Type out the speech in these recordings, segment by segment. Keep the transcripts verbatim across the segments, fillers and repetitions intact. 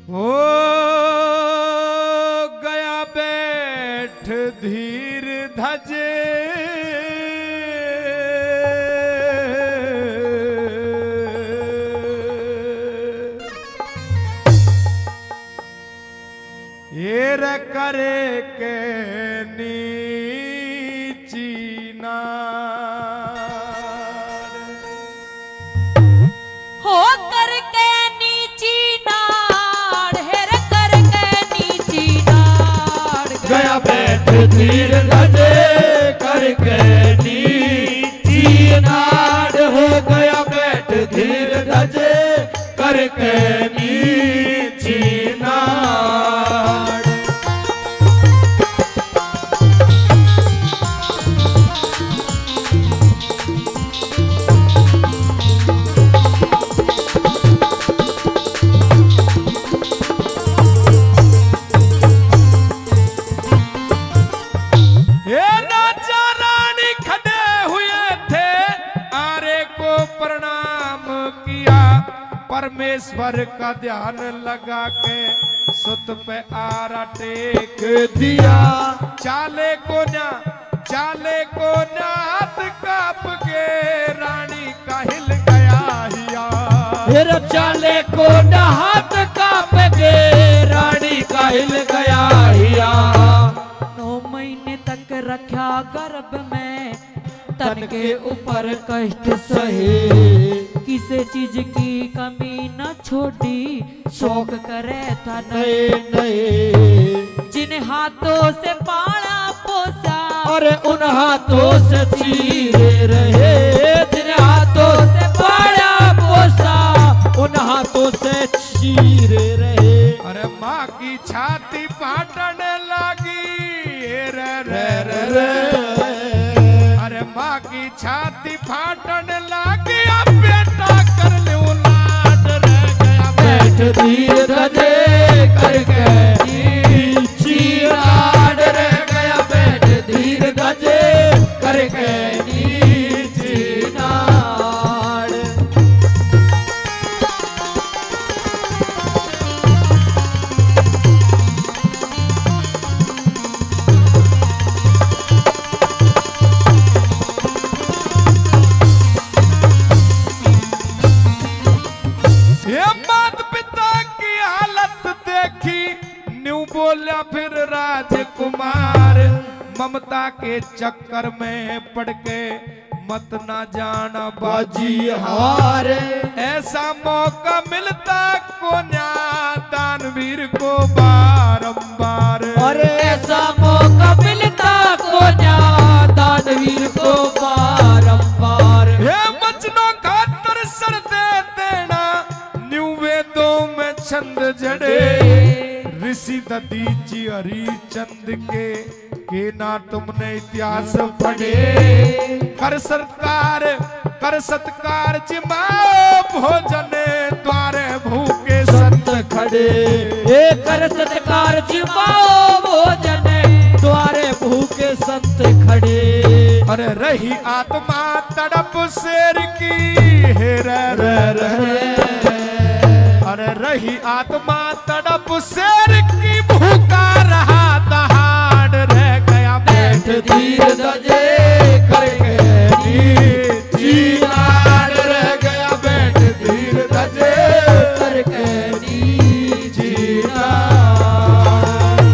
हो गया बैठ धीर धजे एर करे के नीची नार हो करके नीची नार हेर करके नीची नार गया बैठ धीर धजे करके नीची नाड़ हो गया बैठ धीर धजे करके नीची नाड़ परमेश्वर का ध्यान लगा के सुत पे आरा टेक दिया चाले को न्या चाले को न्यात काप के रानी का हिल गया हिया फिर चाले को हाथ काप के रानी का हिल गया हिया नौ महीने तक रखा गर्भ में तन के ऊपर कष्ट सहे किसी चीज की कमी न छोड़ी शौक करे था नए नए जिन हाथों से पाला पोसा और उन हाथों से चीरे रहे जिन हाथों से पाला पोसा उन हाथों से चीरे रहे अरे माँ की छाती फाटने लगी रे रे रे रे अरे माँ की छाती फाटने लगी अब बेटा कर ले लाड रह गया बैठ धीर धजे करके नीची नाड़ रह गया बैठ धीर धजे करके नीची नाड़ बोला फिर राजकुमार ममता के चक्कर में पड़ के मत ना जाना बाजी हार ऐसा मौका मिलता को न्या दानवीर को बारंबार अरे ऐसा मौका मिलता को न्या दानवीर को बारंबार हे वचनों का तरसर दे देना न्यू वेदों में छंद जड़े ऋषि दधीची हरिचंद के के ना तुमने इतिहास पढ़े कर सत्कार कर सत्कार जिमाओ भोजन द्वारे भूखे संत खड़े ए कर सत्कार जिमाओ भोजन द्वारे भूखे संत खड़े अरे रही आत्मा तड़प शेर की हे रे रे रे अरे रही आत्मा तड़प शेर की भूखा रहा दहाड़ रह गया बैठ धीर धजे करके नीची नाड़ रह गया बैठ धीर धजे करके नीची नाड़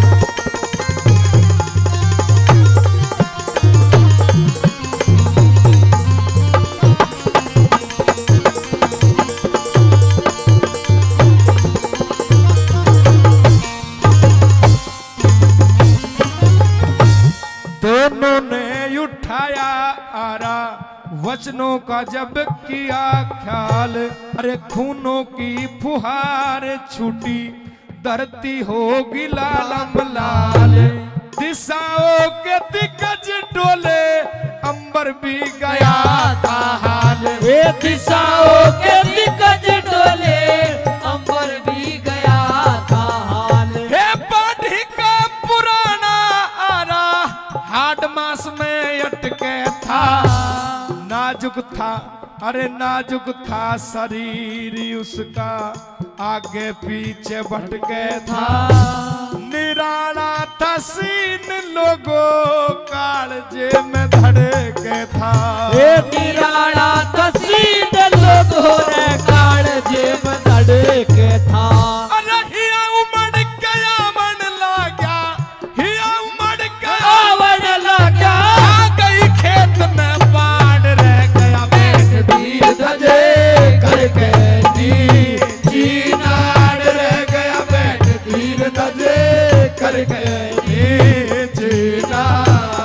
दोनों ने उठाया आरा वचनों का जब किया ख्याल अरे खूनों की फुहार छूटी धरती होगी लालम लाल दिशाओं के दिग्गज डोले अंबर भी गया था हाल ये दिशाओं के दिग्गज डोले अंबर भी गया था हाल हे बाढ़ी का पुराना आरा हाड मास में अटके था नाजुक था अरे नाजुक था शरीर उसका आगे पीछे भटके था, निराला था सीन लोगों कालजे में धड़के था। ए निराला तसीद लोगों रे कालजे में धड़के था। अरे हिया उमड़ गया मन लागा, हिया उमड़ गया मन लागा, आ गई खेत में बाढ़ रह गया बैठ तीर धजे करके नीची नाड़ रह गया बैठ तीर धजे करके नीची नाड़।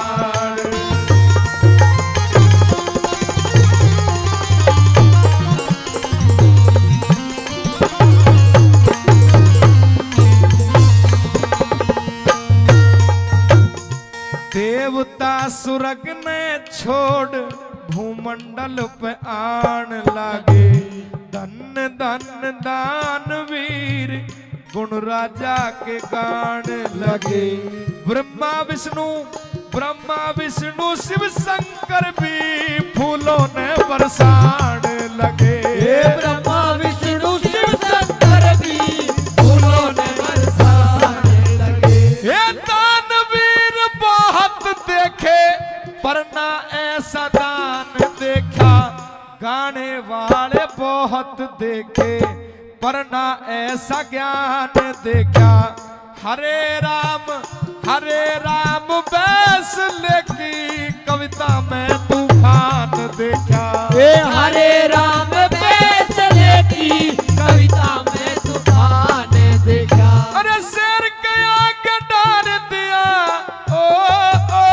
देवता सुरग ने छोड़ भूमंडल पे आन लागे, धन धन दानवीर गुण राजा के गान लगे। ब्रह्मा विष्णु ब्रह्मा विष्णु शिव शंकर भी फूलों ने बरसाने लगे। ब्रह्मा विष्णु शिव शंकर भी फूलों ने बरसाने लगे। ये दानवीर बहुत देखे पर ना ऐसा दान देखा, गाने वाले बहुत देखे पर ना ऐसा ज्ञान देखा। हरे राम हरे राम फैसले की कविता में तूफान देखा। ए हरे राम फैसले की कविता में तूफान देखा। अरे शेर के आगे डाल दिया ओ ओ,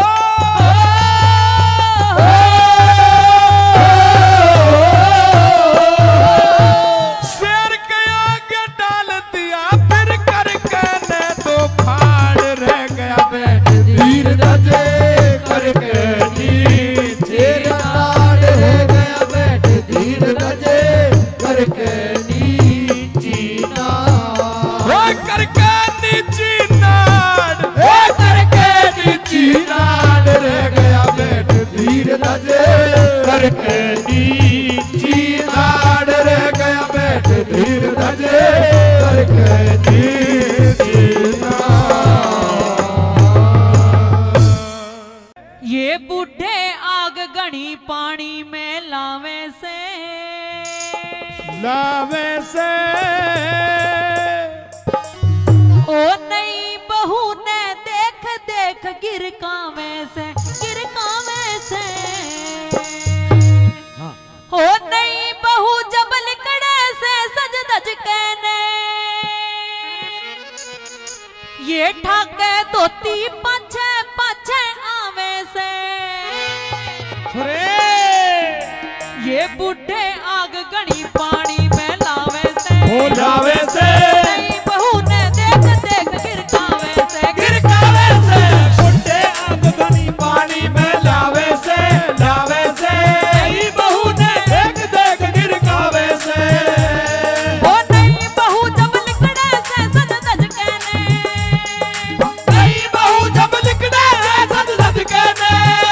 शेर के आगे डाल दिया फिर करके ने तो फाड़ रह गया बैठ तीर धजे करके नीचे नाड़ रह गया बैठ तीर धजे करके नीची नाड़। ओ करके नीची नाड़ ए करके नीची नाड़ रह गया बैठ तीर धजे करके नीची नाड़ रह गया बैठ तीर धजे करके नीची नाड़। ये बूढ़े आग गणी पानी में लावे से, लावे से ओ नई बहू ने देख देख गिर कावे से, गिर कावे से। ओ नई बहू जब लिकड़े से सज धज के ने, ये ठाके धोती पाछे पाछे आवे से। ये बूढ़े आग गणी पानी में लावे से, हो लावे से नई बहू ने देख देख गिरकावे से, गिरकावे से बुढ़े आग गनी पानी में लावे से लावे से। नई बहू ने देख देख गिरकावे से। ओ नई बहू जब लिकड़े से सज धज के ने, नई बहू जब लिकड़े से सज धज के ने,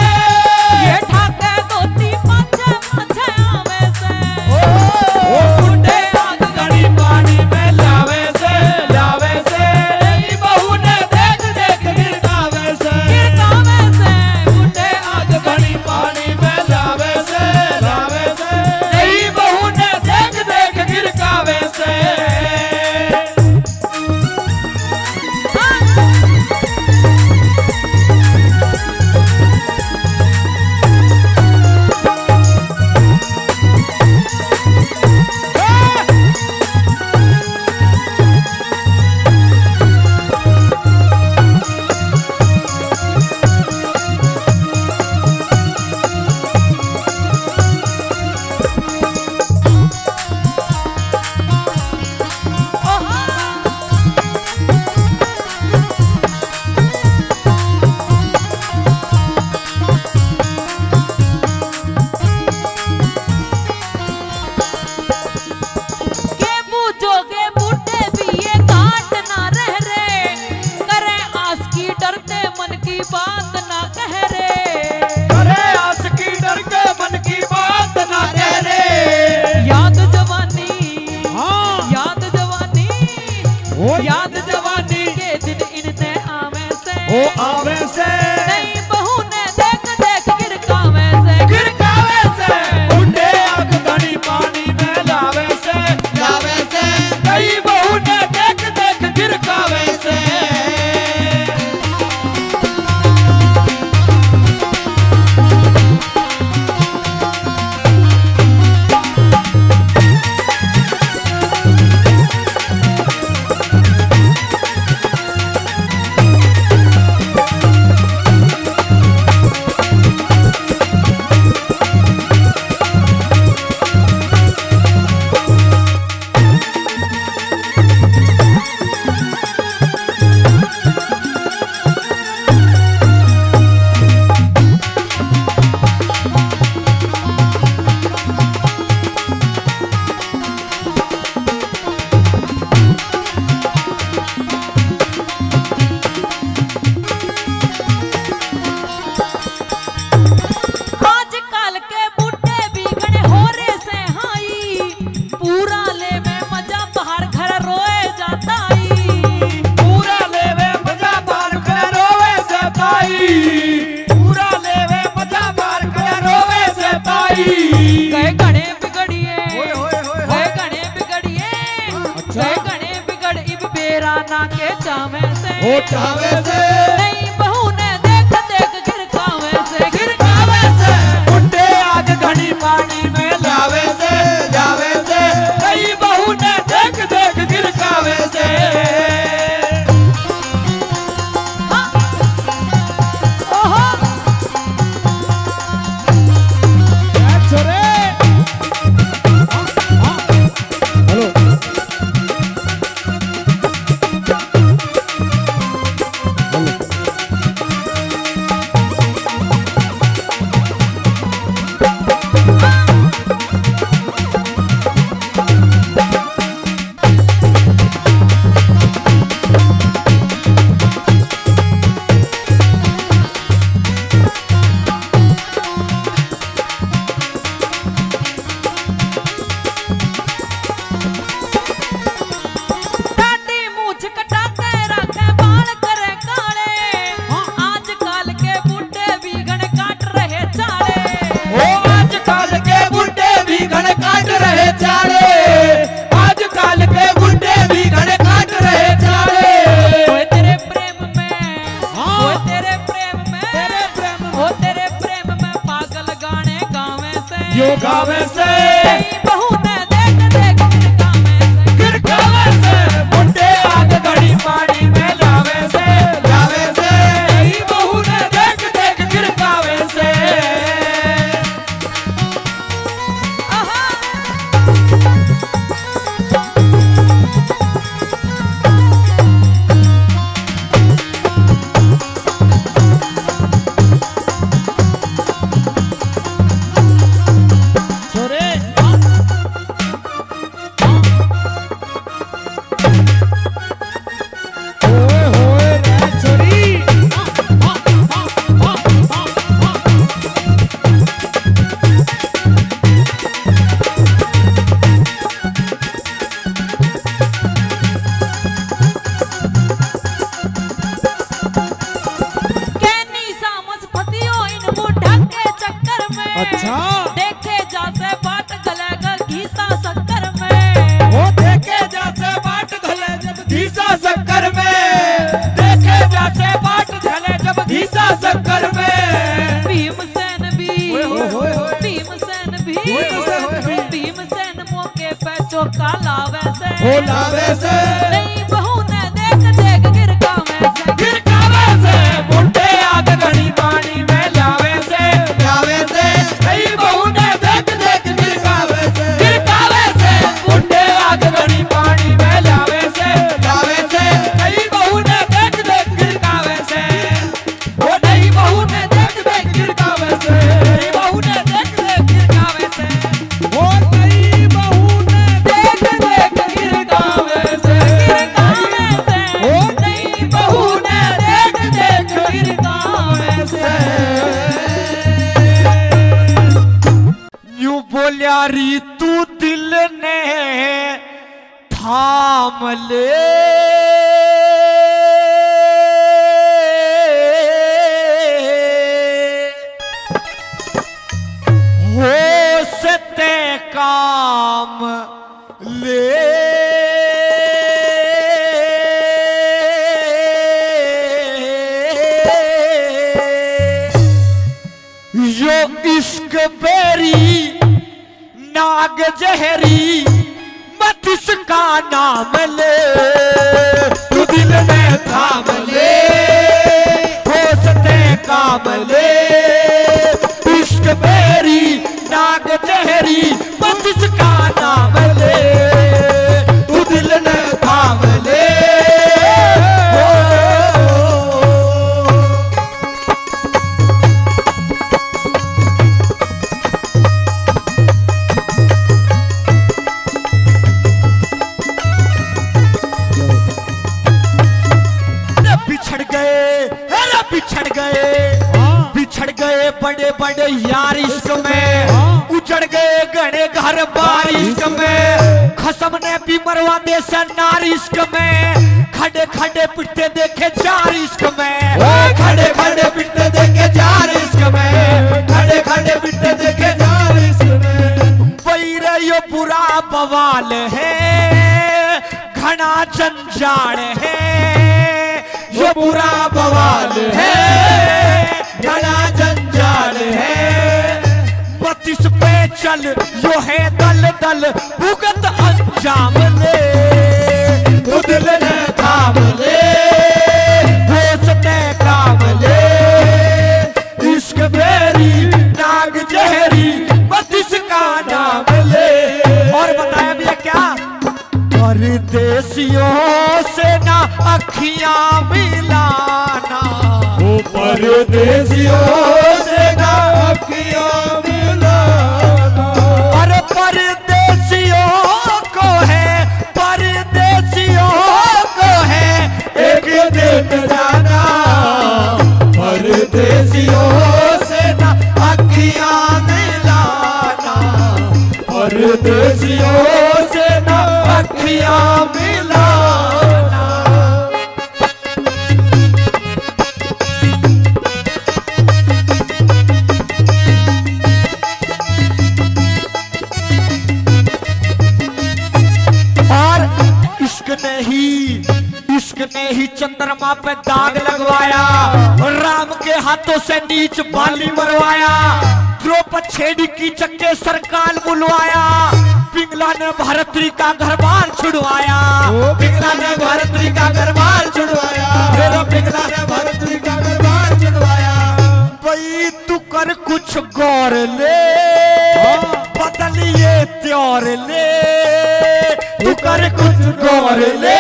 याद जवानी के दिन इनने आवे से ओ आवे से नई बहू ने देख देख गिरकावे से गिरकावे से बुढ़े आग घड़ी पानी में लावे से लावे से कई बहू ने देख देख गिरकावे से गए घने बिगड़िए गए घने बिगड़िए गए घने बिगड़ इब बेरा ना के चावे से ओ चावे से नहीं बहू ने देख देख गिरकावे से गिरकावे से बुढ़े आग घड़ी पानी में लावे से लावे से कई बहू ने देख देख गिरकावे से ओहो छोरे हेलो टाटी मूछ कटा के रखे बाल करे काले आजकल के बुड्ढे भी घन काट रहे चाले ओ आजकल के बुढ़े भी घन काट रहे चाले आजकल के बुढ़े भी घन काट रहे चाले ओए तेरे प्रेम में हाँ। ओए तेरे प्रेम में तेरे प्रेम में। ओ तेरे प्रेम में पागल गाने गावे से यो गावे से नहीं बहू ने देख देख गिरकावे से गिरकावे से बुढ़े आग घड़ी पानी में लावे से लावे से कई बहू ने देख देख गिरकावे से आहा छोरे ओए होए रे छोरी कैनी सामस फतियो इन बुढ़ा के चक्कर में अच्छा। देखे जासे बाट गलेगा घीसा शक्कर में वो देखे जाते बाट धले जब घीसा शक्कर में देखे जाते बाट धले जब घीसा शक्कर में भीमसेन भी ओए होए होए होए। भीमसेन भी भीमसेन भी। भीमसेन मौके पे चौका लावे से ओ लावे से नहीं बहू ने देख देख गिरकावे से गिरकावे से बुढ़े आग घड़ी पानी में लावे से लावे से कई बहू ने देख देख गिरकावे से गिरकावे से बुढ़े आग घड़ी पानी में लावे से लावे से कई बहू ने देख देख गिरकावे से वो नई बहू ने देख देख गिरकावे से नई बहू ने देख देख गिरकावे से वो नई बहू ने देख देख गिरकावे से नाम ले यो इश्क बेरी नाग जहरी मत इसका नाम ले तू दिल में थाम ले होसते काम ले इश्क बेरी नाग जहरी मत इसका नाम ले तू दिल में थाम ले बिछड़ गए बिछड़ गए बिछड़ गए बड़े बड़े यार इश्क में उजड़ गए घने घर बार इश्क में खसम ने भी मरवा दे से नार इश्क में खड़े खड़े पिटते देखे चार इश्क में खड़े खड़े पिटते देखे चार इश्क में खड़े खड़े पिटते देखे चार इश्क में बैर यो बुरा बवाल है घना जंजाल है जो बुरा बवाल है घना जंजाल है मत इस पे चल यो है दल दल भुगत अंजाम ले तू दिल ने थाम ले होसते काम ले इश्क बेरी नाग जहरी मत इसका नाम ले। और बताया भैया क्या परदेसियों से ना अखियां मिलाना वो परदेसियों से ना अखियां मिलाना अरे परदेसियों को है परदेसियों को है एक दिन जाना परदेसियों से ना अखियां मिलाना परदेसियों से ना अखियां मिलाना। और इश्क ने ही इश्क ने ही चंद्रमा पे दाग लगवाया राम के हाथों से नीच बाली मरवाया द्रौपद छेड़ी की चक्के सरकार बुलवाया पिंगला ने भारतरी का घर बार छुड़वाया पिंगला ने भारतरी का घर बार छुड़वाया मेरा पिंगला ने भारतरी का घर बार छुड़वाया। भाई तू कर कुछ गौर ले बदलिए त्योर ले तू कर कुछ गौर ले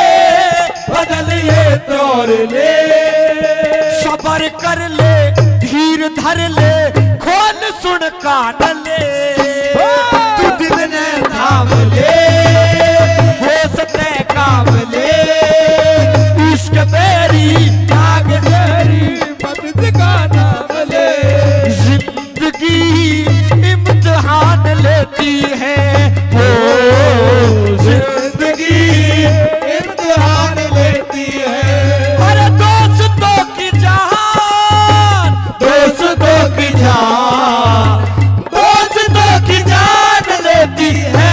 बदलिए तौर ले सबर कर ले धीर धर ले खोल सुन कान ले तू दिल ने थाम ले होसते काम ले इश्क बेरी नाग जहरी मत इसका नाम ले जिंदगी इम्तिहान लेती है हो जिंदगी इम्तिहान लेती है अरे दोस्तों की जान दोस्तों की जान दोस्तों की जान लेती है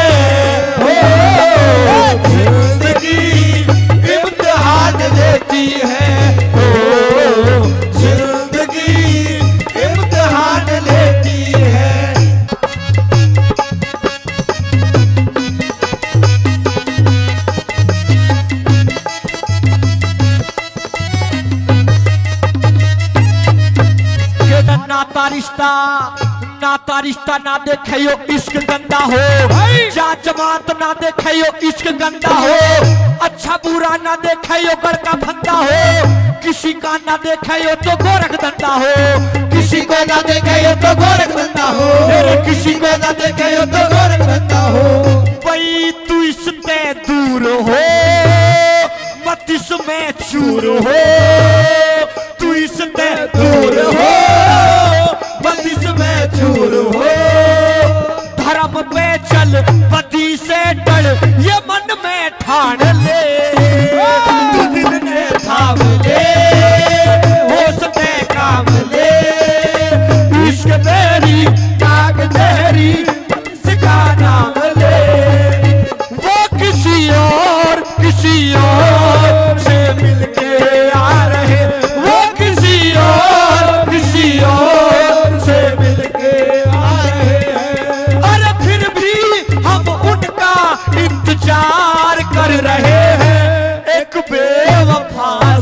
हो जिंदगी इम्तिहान लेती है हो जिंदगी इम्तिहान लेती है। नाता रिश्ता नाता रिश्ता ना देखे यो इश्क गंदा हो जा जमात ना देखे यो इश्क गंदा हो अच्छा बुरा ना देखे यो घर का फंदा हो किसी का ना देखे यो तो गोरख धंधा हो किसी को ना देखे यो तो गोरख धंधा हो मेरे किसी को ना देखे यो तो गोरख धंधा हो भाई तू इससे दूर हो मत इसमें चूर हो तू इससे दूर हो मत इसमें चूर हो धर्म पे चल पति से डर ये मन में ठान ले तू दिल ने थाम ले होसते काम ले इश्क बेरी नाग जहरी इसका नाम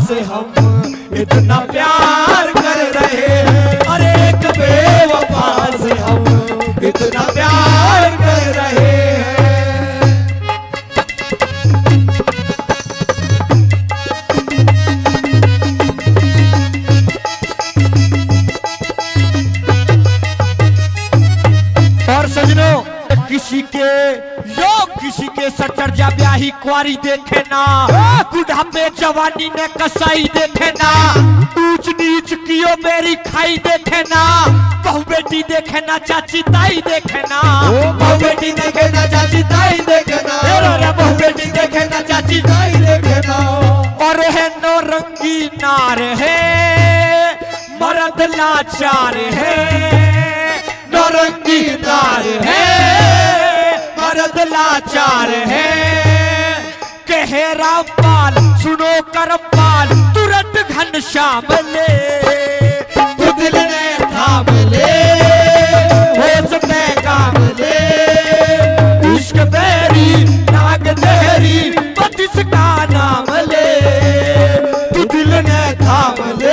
से हम इतना प्यार कर रहे हैं, अरे एक बेवफा से हम इतना प्यार कर रहे हैं। और सजनों, किसी के यो किसी के सटर जा ब्याही कुआरी देखे ना, बुढ़ापे जवानी ने कसाई देखे ना, ऊंच नीच कियो मेरी खाई देखे ना, बहु बेटी देखे ना चाची ताई देखे ना, बहु बेटी देखे ना चाची ताई देखे ना, रे बहु बेटी देखे ना चाची ताई देखे ना। और है नो रंगी नार है मर्द लाचार है, नौरंगी नार है मर्द लाचार है, कहे रामपाल सुनो करमपाल तुरंत घनश्याम ले, तू दिल ने थाम ले होश में काम ले, इश्क तेरी नाग तेरी बतिस का नाम ले, तू दिल ने थाम ले।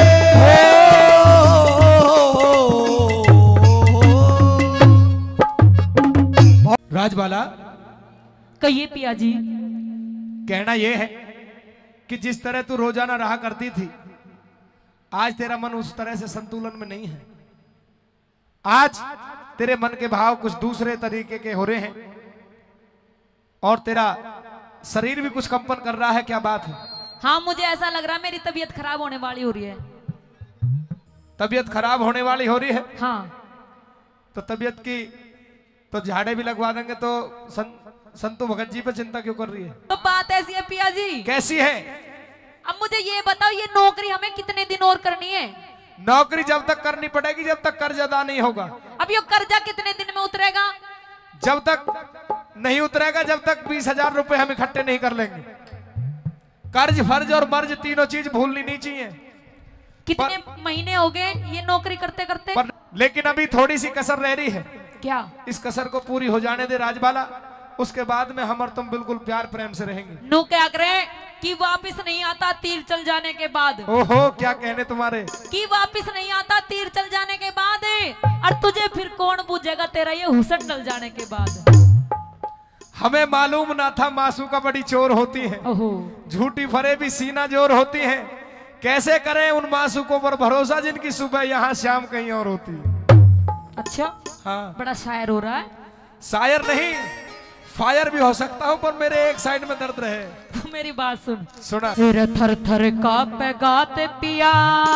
राजबाला, कहिए पिया जी। कहना यह है कि जिस तरह तू रोजाना रहा करती थी, आज तेरा मन उस तरह से संतुलन में नहीं है। आज तेरे मन के भाव कुछ दूसरे तरीके के हो रहे हैं और तेरा शरीर भी कुछ कंपन कर रहा है। क्या बात है? हाँ, मुझे ऐसा लग रहा है मेरी तबीयत खराब होने वाली हो रही है। तबीयत खराब होने वाली हो रही है? हाँ। तो तबीयत की तो झाड़े भी लगवा देंगे, तो सं, संतू भगत जी पे चिंता क्यों कर रही है? तो बात ऐसी है पिया जी। कैसी है? अब मुझे ये बताओ, ये नौकरी हमें कितने दिन और करनी है? नौकरी जब तक करनी पड़ेगी जब तक कर्ज अदा नहीं होगा। अब ये कर्जा कितने दिन में उतरेगा? जब तक नहीं उतरेगा, जब तक बीस हजार रुपए हम इकट्ठे नहीं कर लेंगे। कर्ज फर्ज और मर्ज तीनों चीज भूलनी नहीं चाहिए। कितने पर, महीने हो गए ये नौकरी करते करते? पर, लेकिन अभी थोड़ी सी कसर रह रही है। क्या? इस कसर को पूरी हो जाने दे राजबाला, उसके बाद में हम और तुम बिल्कुल प्यार प्रेम से रहेंगे। नो क्या करे कि वापस नहीं आता तीर चल जाने के बाद। ओहो, क्या कहने तुम्हारे कि वापस नहीं आता तीर चल जाने के बाद, और तुझे फिर कौन पूछेगा तेरा ये हुसन डल जाने के बाद। हमें मालूम ना था मासूका का बड़ी चोर होती है, झूठी फरे भी सीना जोर होती है। कैसे करें उन मासूकों पर भरोसा जिनकी सुबह यहाँ शाम कहीं और होती है। अच्छा, हाँ, बड़ा शायर हो रहा है। शायर नहीं, फायर भी हो सकता हूँ, पर मेरे एक साइड में दर्द रहे। तो मेरी बात सुन। सुना। तेरे थर थर कांपे गाते पिया,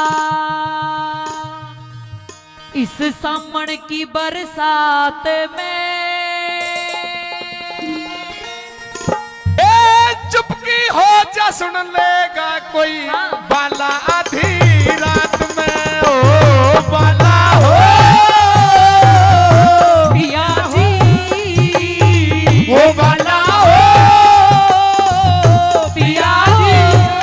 इस सामन की बरसात में। ए चुपकी हो जा, सुन लेगा कोई। हाँ। बाला आधी रात में, ओ बाला हो पिया जी, ओ बाला हो पिया जी,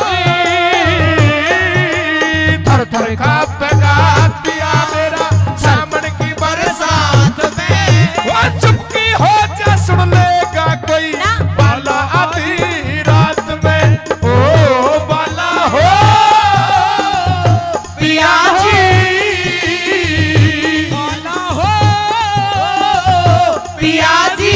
थर थर कांपे गात पिया मेरा सामन की बरसात में। वो चुपकी हो जा, सुन लेगा कोई। बाला आधी रात में, ओ बाला हो पिया जी, बाला हो पिया जी।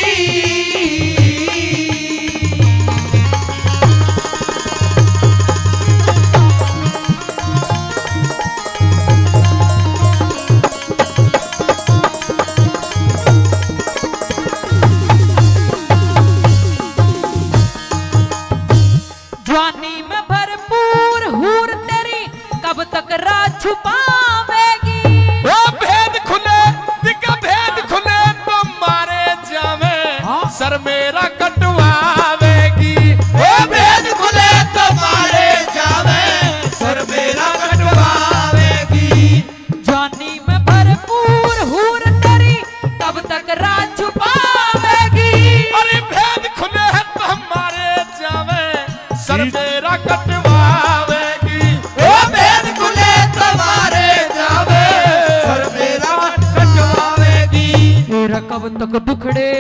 जवानी में भरपूर हूर तेरी कब तक राज छुपावेगी। वो भेद खुले, दिखा भेद खुले तो मारे जावे, सर मेरा कटवावेगी। वो भेद खुले तो मारे जावे, सर मेरा कटवावेगी। जवानी में भरपूर हूर तेरी कब तक राज छुपावेगी। अरे भेद खुले है तो हमारे जावे, सर मेरा कटवावेगी। वो भेद खुले तो मारे जावे, सर मेरा कटवावेगी। तेरा कब तक दुखड़े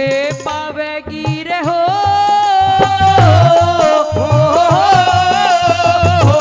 पावेगी रे हो, हो, हो, हो, हो,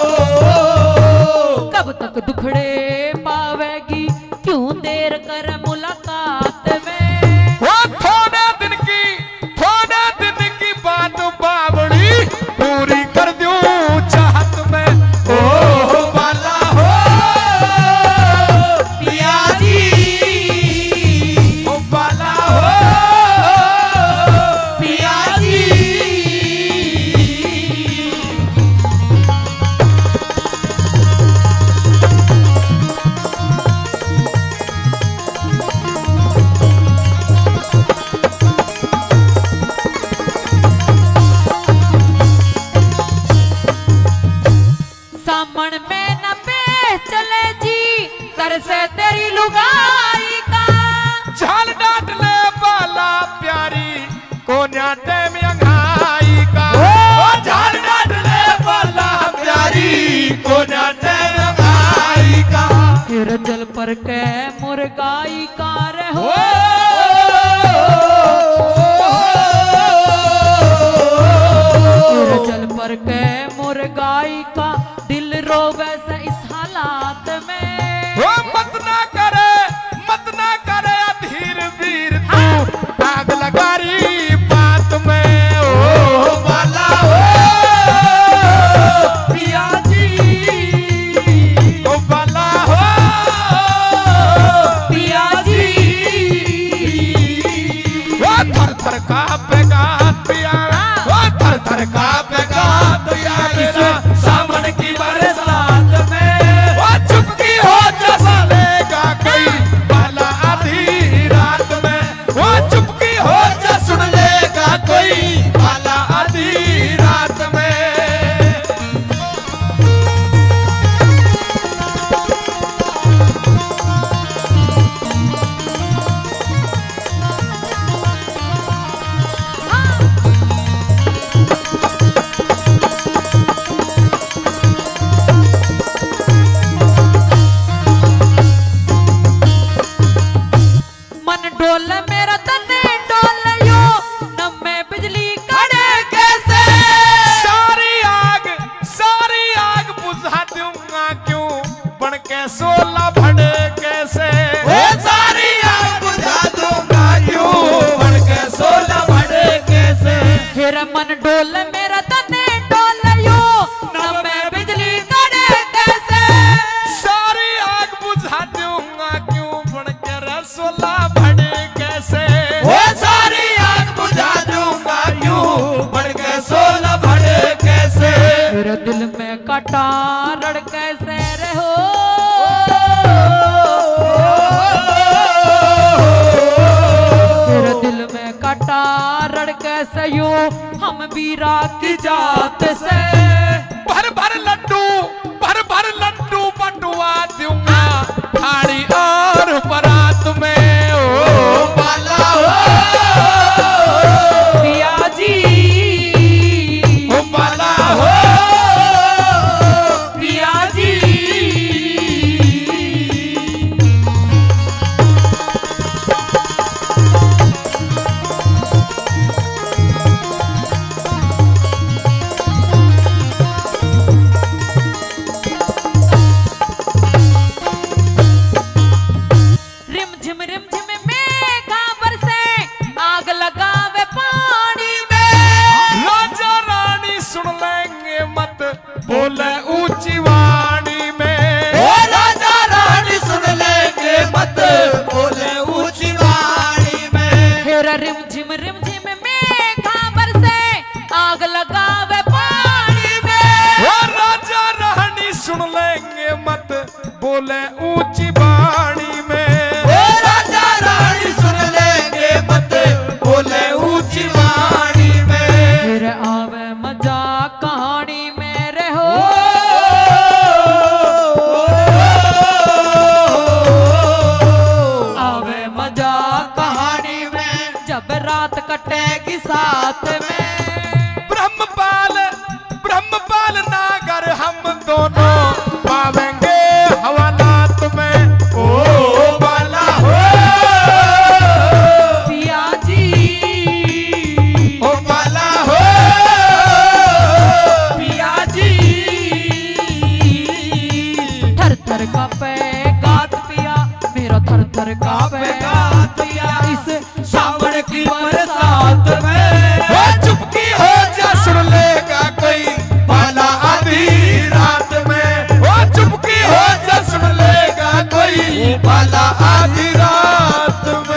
लुगाई का झाल डाट ले बाला प्यारी कोन्या टेम अंघाई का ओ झाल डाट ले बाला प्यारी कोन्या टेम अंघाई का फिर जल पर के मुर्गाई का रहो फिर जल पर के मुर्गाई का दिल रोवे से इस हालात में वो मत ना करे मत ना करे अधीर वीर तू आग लगा रही बात में ओ बाला हो पिया जी ओ बाला हो पिया जी वो थर थर कांपेगा पिया वो थर थर कांपेगा पिया मेरा सावन की बरसात में वो चुपकी हो जैसा लेगा कोई बाला आधी रात में वो चुपकी हो जा सुन लेगा कोई बाला आधी रात में मन डोल मेरा तने डोल यो नम्मे बिजली कड़े कैसे सारी आग सारी आग बुझा दूंगा क्यों बन के सोला भड़े कैसे ओ सारी आग बुझा दूंगा क्यों बन के सोलह बड़े कैसे फिर मन डोल मेरा तने डोल यो नम्मे बिजली कड़े कैसे सारी आग बुझा दूंगा क्यों बन के रसोला भड़े कैसे ओ सारी आग बुझा दूंगा क्यों बन के सोलह बड़े कैसे फिर दिल में कटा रड़ कैसे रहो फिर दिल में कटा रड़ कैसे यो हम वीरा की जात से भर भर लड्डू भर भर लड्डू बटुआ दूंगा थाली और बारात में ओ बाला हो पिया जी ओ बाला हो पिया जी रिम झिम रिम झिम मेघा बरसे आग लगावे पानी में राजा रानी सुन लेंगे मत बोले ऊंची वाणी में ओ राजा रानी सुन लेंगे मत बोले ऊंची वाणी में फिर रिम झिम रिम झिम मेघा बरसे आग लगावे पानी में वो राजा रानी सुन लेंगे मत बोले ऊंची वाणी में ओ राजा रानी सुन लेंगे मत बोले ऊंची वाणी में फिर आवे मजा कहानी में रहो आवे मजा कहानी में जब रात कटेगी साथ में ब्रह्मपाल ब्रह्मपाल नागर हम दोनों पावेंगे हवालात में ओ बाला हो पिया जी ओ बाला हो पिया जी थर थर कांपे गात पिया मेरा थर थर कांपे गात पिया इस सावन की बरसात में वो चुपकी हो जा सुन लेगा कोई बाला आधी रात में वो चुपकी हो जा सुन लेगा कोई बाला आधी रात में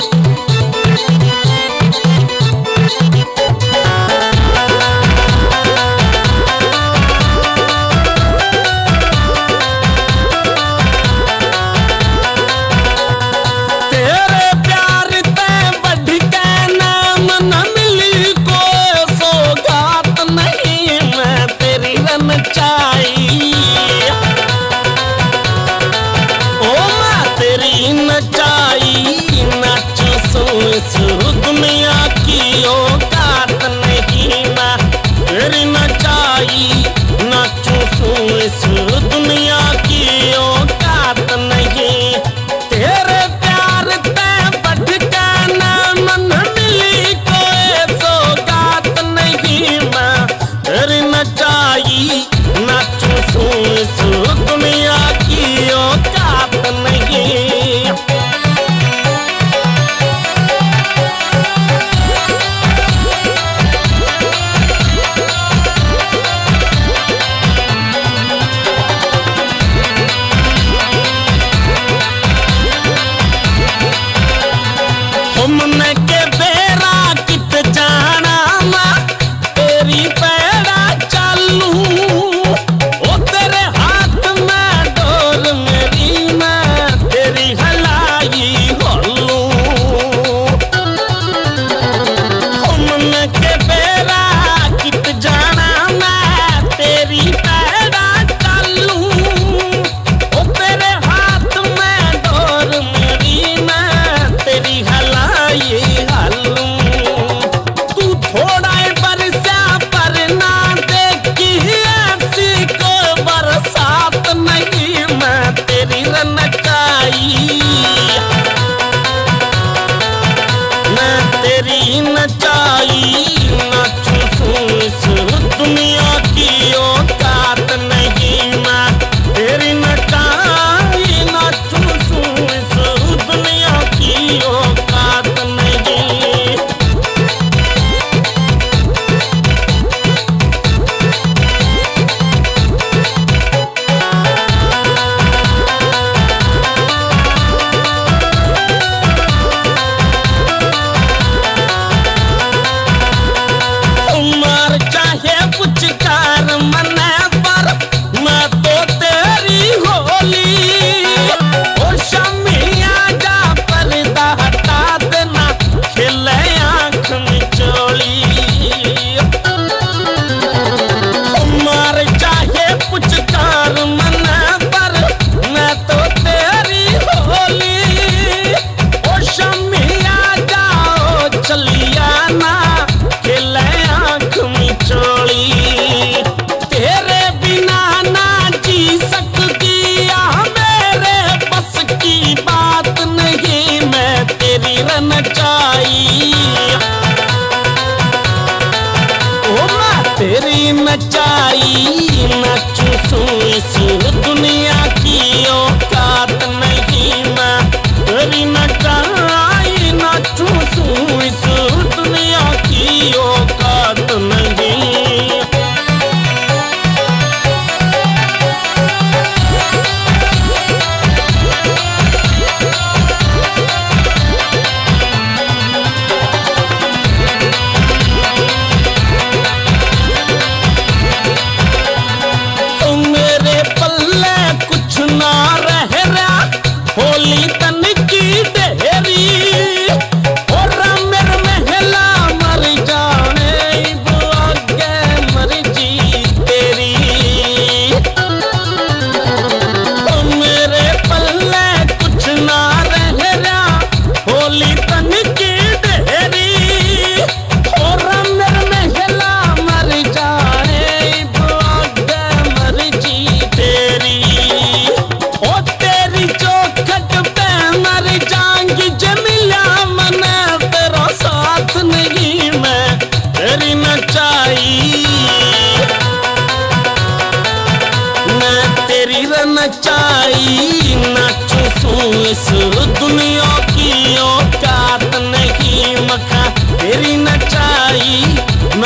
ओ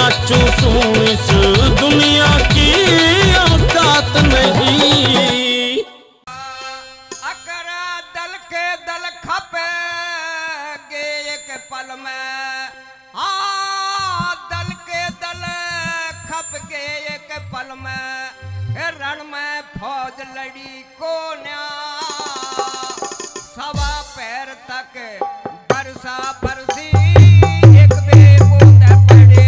नाचू सुन इस दुनिया की औकात नहीं। अगर दल के दल खपेगे एक पल में, हाँ दल के दल खप के एक पल में, रण में फौज लड़ी को न्या सवा पैर तक बरसा बरसी एक बेबूंद पड़ी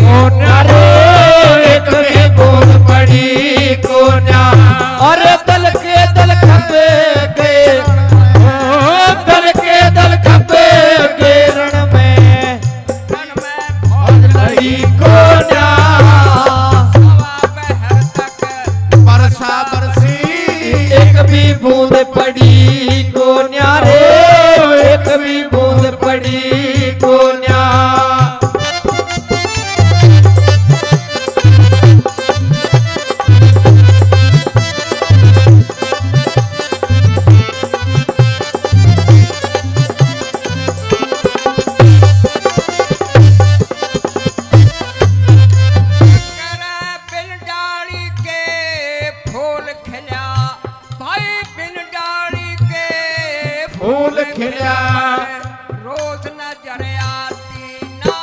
एक बेबूंद पड़ी को न्या। और दल के दल खपे गए, दल के दल खपे गए रण में, रण में फौज लड़ी को न्या सवा पैर तक बरसा बरसी एक भी बूंद पड़ी को न्या रे, एक भी बूंद पड़ी को न्या। बिन डाली के फूल खिला भाई, बिन डाली के फूल खिला रोज नजर आती ना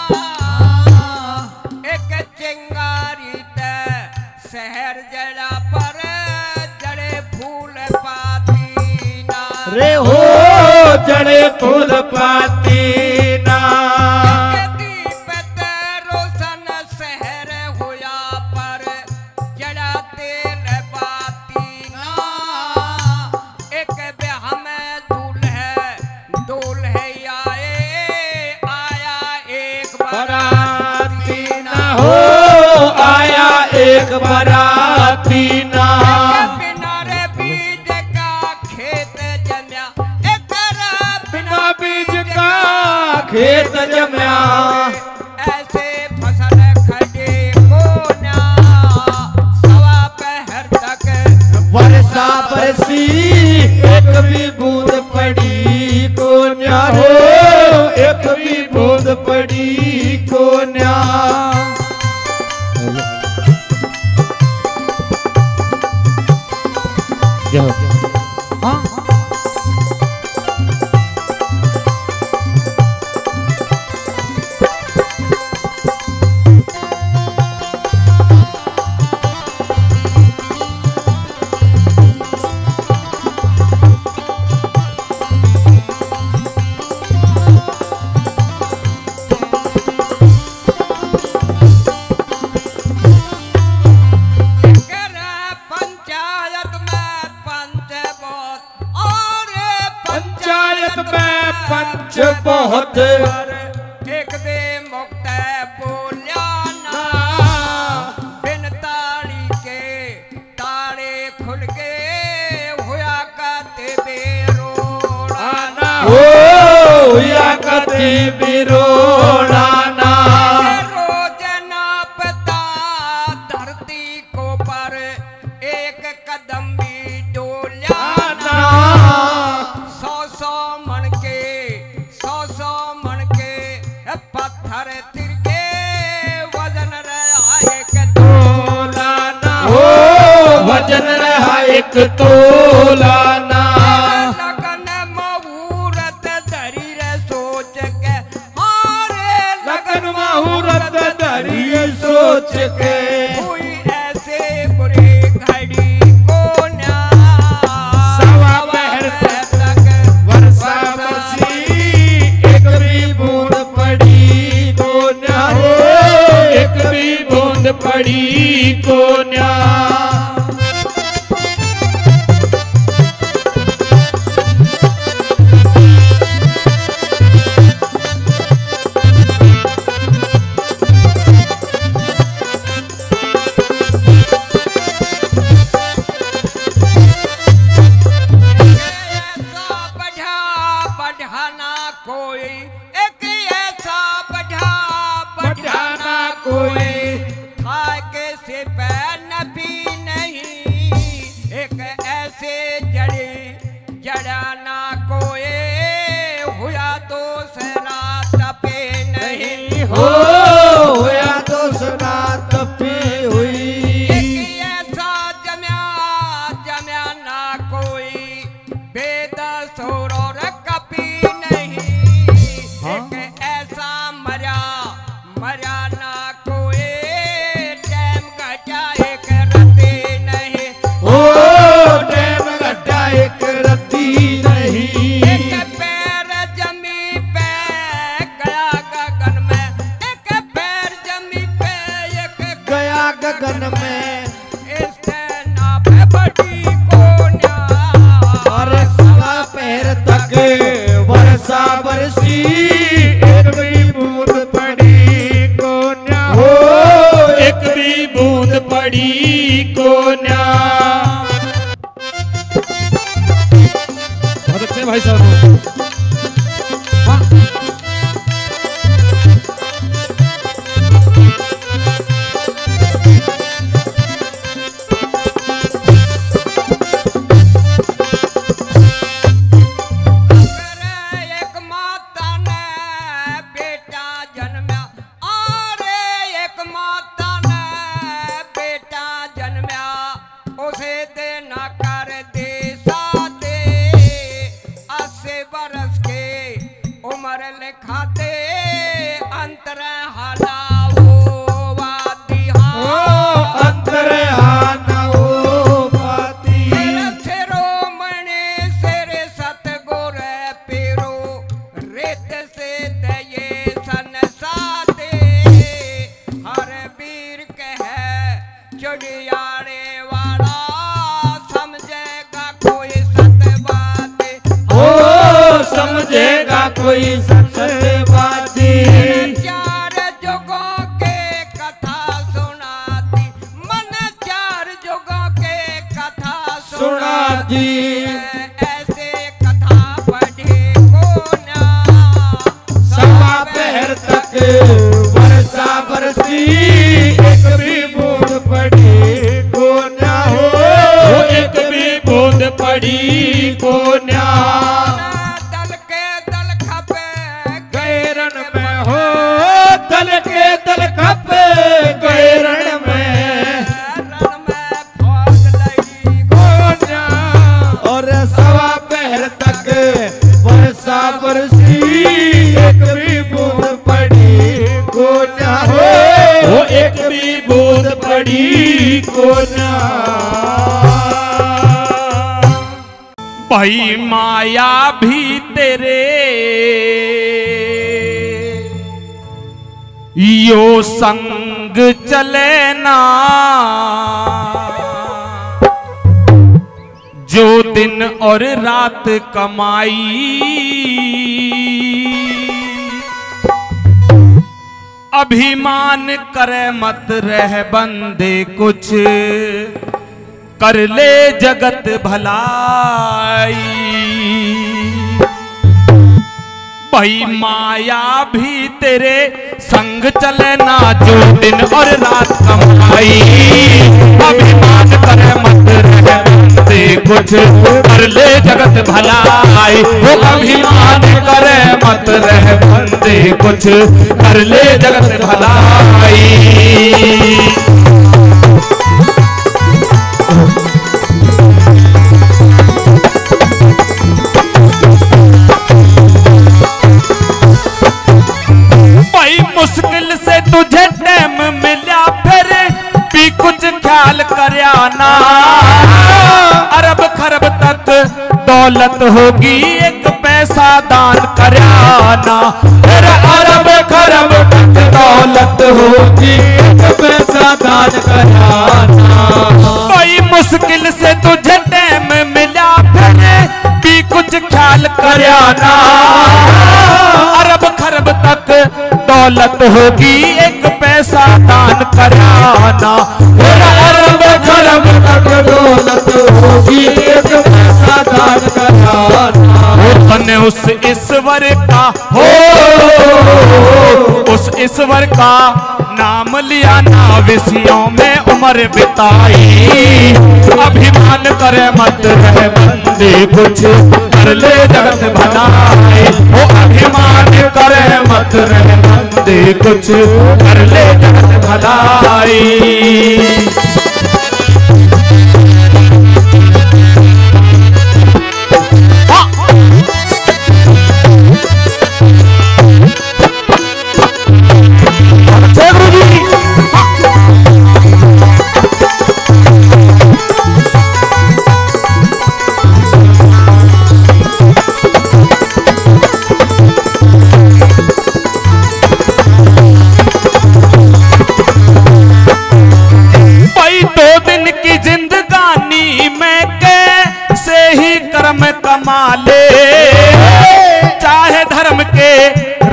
एक चिंगारी ते शहर जड़ा पर जड़े फूल पाती ना रे हो जड़े फूल पाती ना। दीप ते रोशन शहर होया पर जड़ा तेल बाती ना एक ब्याह में दूल्हे दूल्हे आए आया एक बराती ना हो आया एक बराती ना। बिनारे बीज का खेत जम्या एक बिना बीज का खेत जम्या, ऐसे फसल खड़े को ना सवा पहर तक वर्षा बरसी एक भी बूंद पड़ी को न्या हो, एक भी बूंद पड़ी को न्या। हाँ पंचायत में पंच बहुत और पंचायत में पंच बहुत, एक दे मुक्त बोलिया ना बिन ताली के ताड़े खुल गए हुआ करते बेरोड़ाना हो या कति बिरोड़ाना। रोज नापता धरती को पर एक कदम भी डोलिया सौ सौ मन के सौ सौ मन के पत्थर तिरके वजन रहा एक तोलाना हो वजन रहा एक तोलाना। लगन मुहूर्त धरी रे सोच के, हारे लगन मुहूर्त धरी सोच के, हुई ऐसे बुरे घड़ी को न्या सवा पहर तक वर्षा बरसी एक भी बूंद पड़ी को न्या हो, एक भी बूंद पड़ी को न्या। कोई एक ऐसा बढ़ा बढ़ाना कोई खाके से पैन भी नहीं, एक ऐसे जड़ी जड़ाना कोई हुआ तो सरा तपे नहीं हो या तो वर्षा बरसी एक भी बूंद पड़ी को न्या हो, एक भी बूंद पड़ी को न्या। बहुत अच्छे भाई साहब। कोई सत्यवादी चार जुगों के कथा सुनाती, मन चार जुगों के कथा सुनाती, ऐसे कथा पढ़े को ना सवा पहर तक वर्षा बरसी एक भी बूंद पड़ी को ना हो, एक भी बूंद पड़ी को ना। दल के दल खपे गए रण में, रण में फौज लगी गोन्या और सवा पहर तक वर्षा बरसी एक भी बूंद पड़ी गोन्या हो, वो एक भी बूंद पड़ी गोन्या। भाई माया भी तेरे यो संग चले ना, जो दिन और रात कमाई अभिमान करे मत रह बंदे कुछ कर ले जगत भलाई। भाई माया भी तेरे संग चले ना, जो दिन और रात कमाई अभिमान करे मत रह बंदे कुछ कर ले जगत भलाई। वो अभिमान करे मत रह बंदे कुछ कर ले जगत भलाई। मुश्किल से तुझे टाइम मिला फिर भी कुछ ख्याल करया ना, अरब खरब तक दौलत होगी एक पैसा दान करया ना, फिर अरब खरब तक दौलत होगी एक पैसा दान करया ना। कोई मुश्किल से तुझे टाइम मिला फिर भी कुछ ख्याल करया ना, अरब खरब तक दौलत होगी एक पैसा दान कराना, अरब खरब तक दौलत होगी एक पैसा दान कराना। तने उस ईश्वर का हो, उस ईश्वर का नाम लिया ना, विषयों में उम्र बिताई अभिमान करे मत रह बंदे कुछ कर ले जगत भलाई। वो अभिमान करे मत रह बंदे कुछ कर ले जगत भलाई।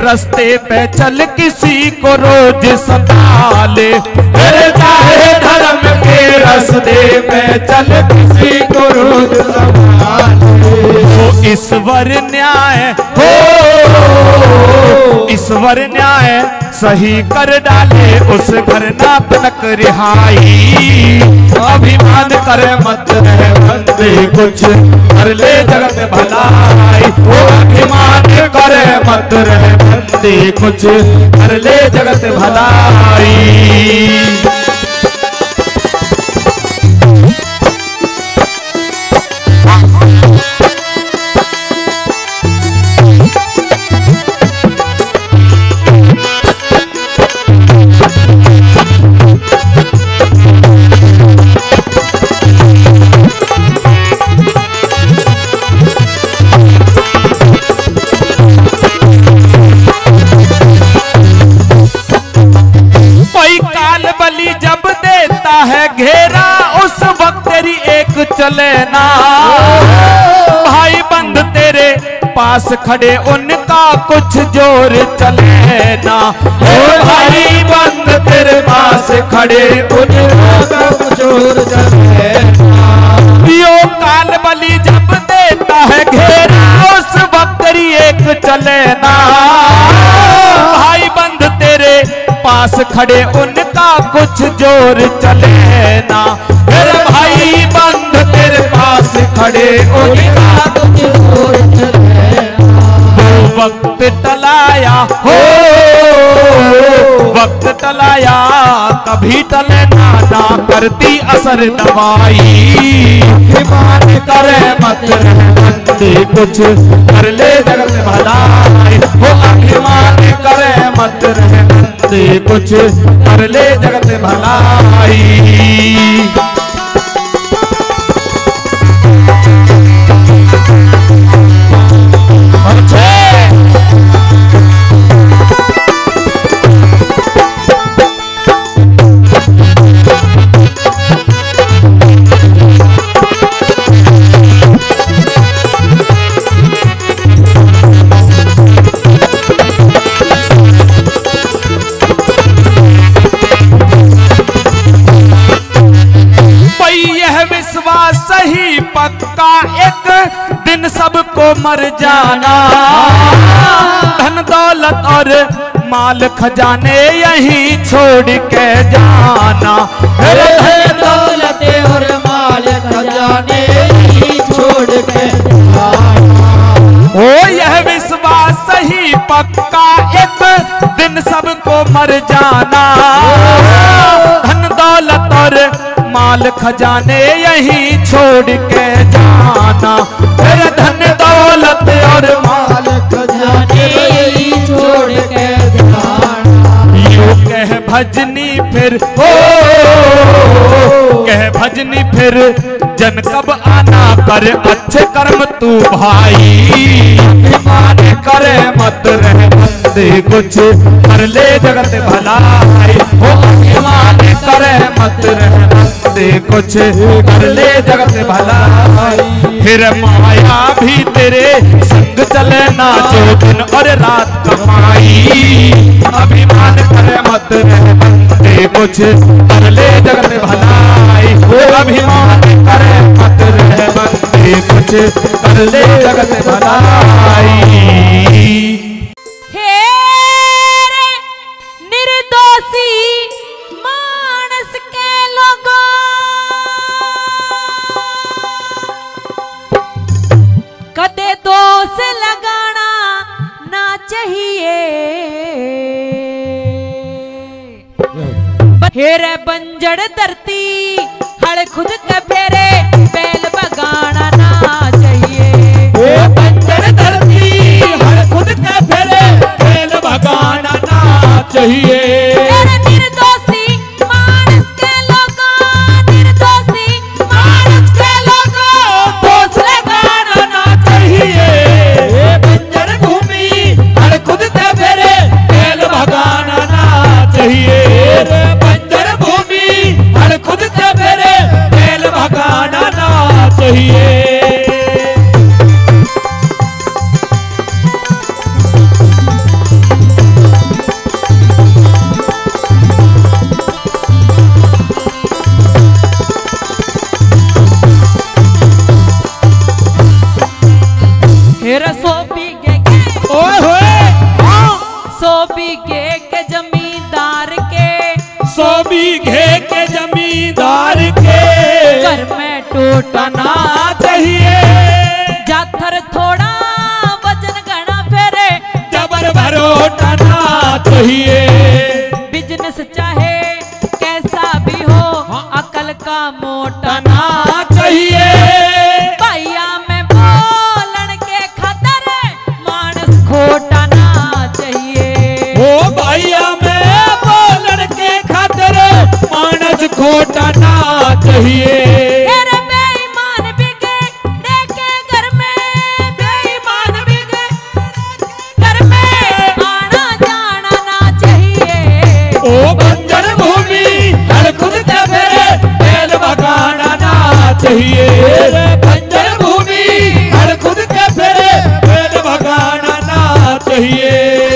रास्ते पे चल किसी को रोज सता ले। अरे चाहे धर्म के रास्ते पे चल किसी को रोज सता ले। वो ईश्वर न्याय हो, ईश्वर न्याय सही कर डाले उस घर ना तनक रिहाई। अभिमान करे मत रहे बंदे कुछ कर ले जगत भलाई। वो अभिमान करे मत रहे बंदे कुछ कर ले जगत भलाई। घेरा उस वक्त तेरी एक चले ना। भाई बंद तेरे पास खड़े उनका कुछ जोर चले ना। ओ भाई बंद तेरे पास खड़े उनका कुछ जोर चले ना। यो काल बलि जब देता है घेरा उस वक्त तेरी एक चले ना। भाई बंद तेरे पास खड़े उनका कुछ जोर चले ना। मेरे भाई बंद तेरे पास खड़े उनका कुछ जोर चले ना। वो वक्त टलाया हो, वक्त टलाया कभी टले ना, ना करती असर दवाई। अभिमान करे मत रहे बंदे कुछ कर ले जगत भलाई। वो अभिमान करे मत रहे बंदे कुछ कर ले जगत भलाई। सही पक्का एक दिन सबको मर जाना। धन दौलत और माल खजाने यही छोड़ के जाना। धन दौलत और माल खजाने यही छोड़ के जाना। ओ यह विश्वास सही पक्का एक दिन सबको मर जाना। धन दौलत और माल खजाने यही छोड़ के जाना। फिर धन दौलत और माल खजाने यही छोड़ के जाना। यूं कह भजनी फिर हो, कह भजनी फिर जन कब आना कर अच्छे कर्म तू भाई। अभिमान करे मत रहे बंदे कुछ कर ले जगत भलाई। हो अभिमान करे मत रहे बंदे कुछ कर ले जगत भलाई। फिर माया भी तेरे संग चले ना जो दिन और रात कमाई। अभिमान करे मत रहे बंदे कुछ कर ले जगत भलाई। वो अभिमान करे मत रहे बंदे कुछ कर ले जगत भलाई। हे रे निर्दोषी मानस के लोगों, कदे दोष लगाना ना चाहिए। हेरे बंजड़ धरती हड़ खुद के फेरे बैल बगाना ना चाहिए। बंजर धरती हर खुद के फेरे बैल बगाना ना चाहिए। निर्दोषी मानस के लोगों, निर्दोषी मानस के लोगों, दोष लगाना ना चाहिए। बंजर भूमि हर खुद के फेरे बैल भगाना ना चाहिए। बंजर भूमि हर खुद के फेरे बैल भगाना ना बीघे के जमींदार के सौ बीघे के जमींदार के घर में टोटना ना चाहिए। जाथर थोड़ा वजन घना फेरे जबर भरोटना चाहिए। बिजनेस चाहे कैसा भी हो अकल का मोटा ना चाहिए। भैया में बोलन के खातर मानस खोटा ना चाहिए। ओ भैया में बोलन के खातिर मानस खोटा ना चाहिए। तेरे बेईमान बिके देखे घर में बेईमान बिके घर में आना जाना ना चाहिए। ओ बंजर भूमि हर खुद के फेरे बैल भगाना ना चाहिए। बंजर भूमि हर खुद के फेरे बैल भगाना ना चाहिए।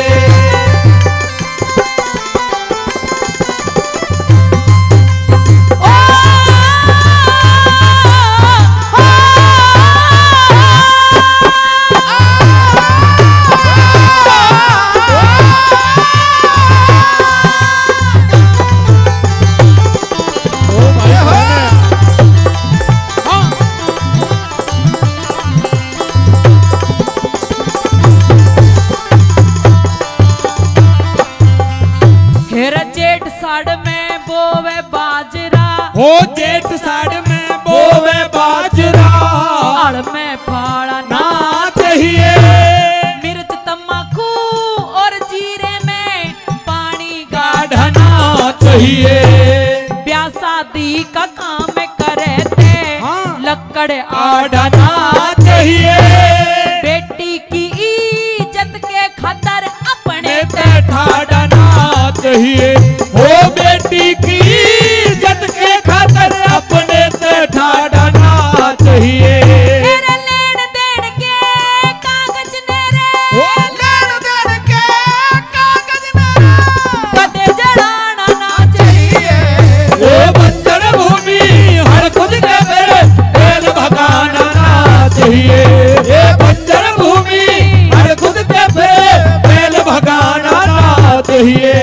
हेरा जेठ साड़ में बोवे बाजरा हो जेठ साड़ में बोवे बाजरा आड़ में फाड़ा ना ना चाहिए। मिर्च तम्बाकू और जीरे में पानी गाढ़ना चाहिए। ब्याह शादी का काम करे थे हाँ। लक्कड़ आड़ना चाहिए। बेटी की इज्जत के खातर अपने ते ठाड़ना चाहिए। हो बेटी की इज्जत के खातिर अपने ते ठाड़ना चाहिए। तेरे लेन देन के कागज नेरे हो लेन देन के कागज मेरा कदे जड़ाना ना चाहिए। ओ बंजर भूमि हर खुद के फेरे बैल भगाना ना चाहिए। ये बंजर भूमि हर खुद के फेरे बैल भगाना ना चाहिए।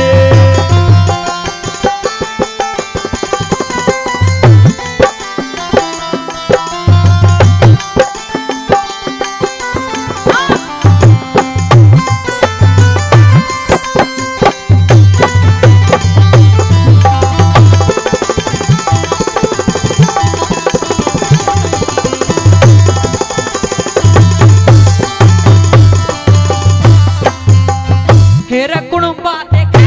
हेरा कुणबा देखे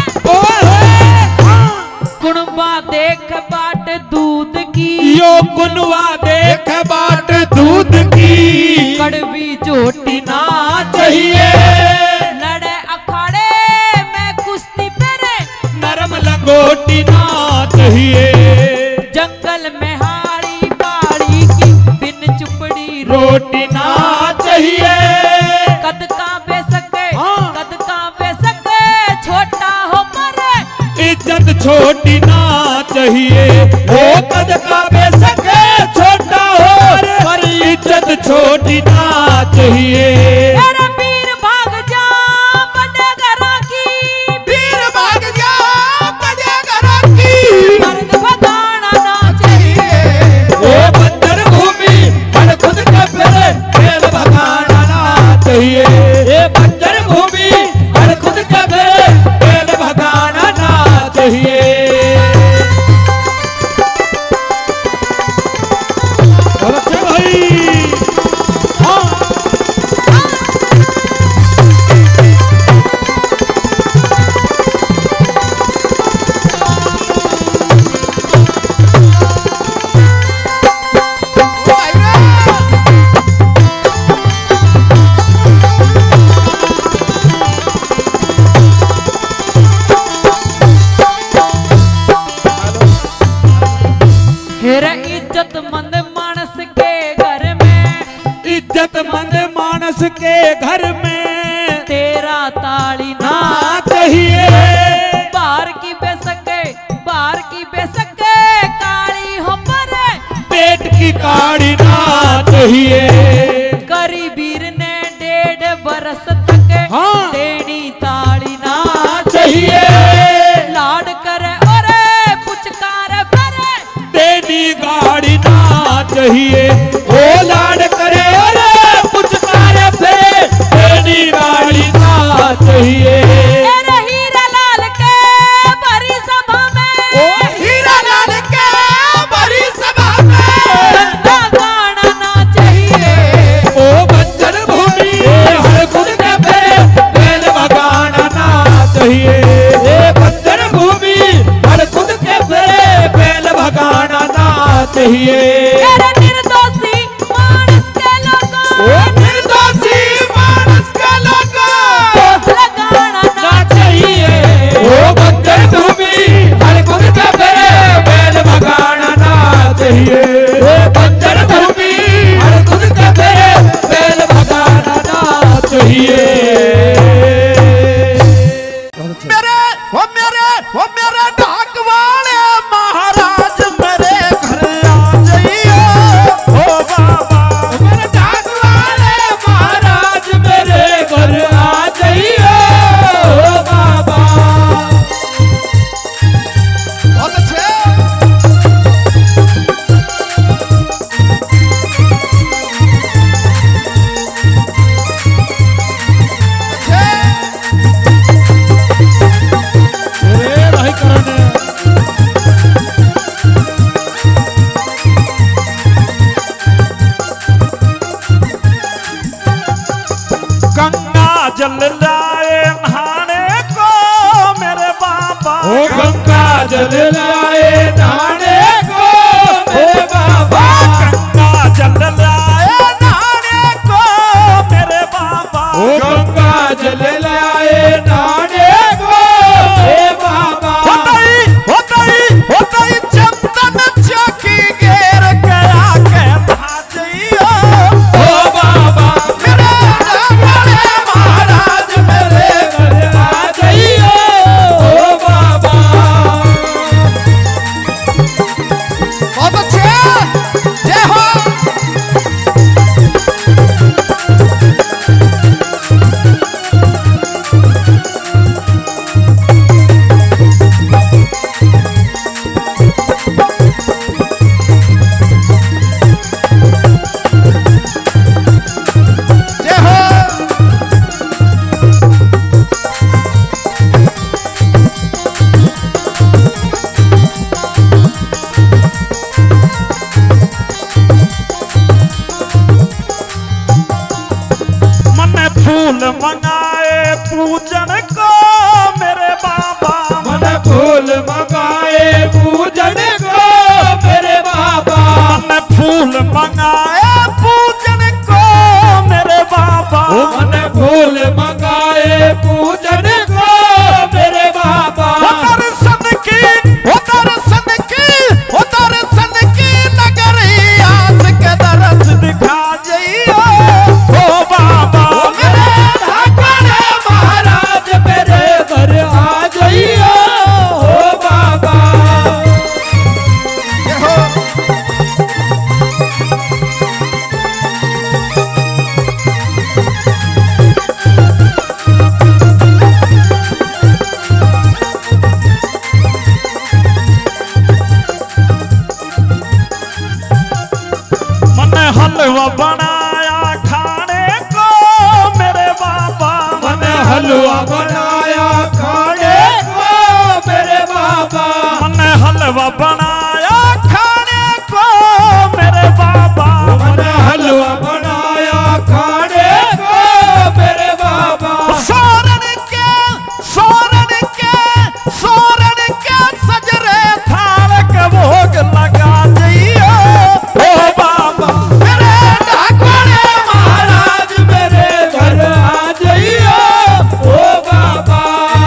कुणबा देख बाट दूध की यो कुनवा देख बाट दूध की कड़वी चोटी ना चाहिए। लड़े अखाड़े में कुश्ती पेरे नरम लंगोटी ना चाहिए। जंगल में हाड़ी बाड़ी की बिन चुपड़ी रोटी ना चाहिए। कद का बेसके हाँ। कद का बेसके छोटा हो मरे इज्जत छोटी ना चाहिए। हो कद का बेशक छोटा हो पर इज्जत छोटी ना चाहिए। तेरे वीर भाग जा बड़े घरा की वीर भाग जा बड़े घरों की मर्द भगाना ना चाहिए। ओ बंजर भूमि हर खुद के फेरे बैल भगाना ना चाहिए। ये बंजर भूमि हर खुद के फेरे बैल भगाना ना चाहिए। अच्छा भाई हाँ। हेरा इज्जतमंद मानस के घर में इज्जतमंद मानस के घर में तेरा ताली ना ना चाहिए। बाहर की बेसके बाहर की बेसके काली हो परे पेट की काड़ी ना चाहिए। गरीबीर ने डेढ़ बरस तक हाँ। देनी ताली ना चाहिए। ओ लाड करे अरे पुचकारे फिरे तेरी गाड़ी ना चाहिए। तेरे हीरा लाल के भरी सभा में, ओ हीरा लाल के भरी सभा में गंगा गाना ना चाहिए। ओ बंजर भूमि हर खुद के फिरे बैल भगाना ना चाहिए। ए बंजर भूमि हर खुद के फिरे बैल भगाना ना चाहिए। तेरे निर्दोषी मानस के लोगों, ओ निर्दोषी मानस के लोगों दोष लगाना ना चाहिए। ओ बंजर भूमि हर खुद के फिरे बैल भगाना ना चाहिए। ओ बंजर भूमि हर खुद के फिरे बैल भगाना ना चाहिए। मेरे वो मेरे वो मेरे ढाक वाले महाराज मेरे घर आ जाइए। ओ बाबा मेरे ढाक वाले महाराज मेरे घर आ जाइए। ओ बाबा बहुत अच्छे। अरे भाई करण गंगा जल लाए नहाने को मेरे बाबा। ओ गंगा जल लाए नहाने को मेरे बाबा। गंगा जल लाए नहाने को मेरे बाबा। ओ गंगा जल लाए नहाने को मेरे बाबा। होतई होतई होतई चंदन चौकी घेर गया के भाजइयो। ओ बाबा मेरे ढाक वाले महाराज मेरे घर आ जाइए। ओ बाबा बहुत अच्छे। जय हो। जय हो। मन फूल मंगाए पूजन को मेरे बाबा। मन फूल मंगाए पूजन को मेरे बाबा। मन फूल मंगाए पूजन को मेरे बाबा। मन फूल मंगाए पूजन को मेरे बाबा। वो दर्शन की वो दर्शन की वो दर्शन की नगरी आस के दरस दिखा जइयो। ओ बाबा मेरे ढाक वाले महाराज मेरे घर आ जाइए। ओ बाबा जय हो। मन हलवा बनाया खाने को मेरे बाबा। मन हलवा बनाया खाने को मेरे बाबा। मन हलवा बनाया खाने को मेरे बाबा। मन हलवा बनाया खाने को मेरे बाबा। सोरन के सोरन के सोरन के सजरे थाल के भोग लगा जइयो। ओ बाबा मेरे ढाक वाले महाराज मेरे घर आ जाइए। ओ बाबा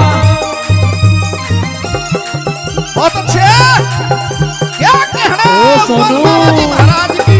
बहुत अच्छे। क्या कहना ओ सोनू। बाबा जी महाराज की।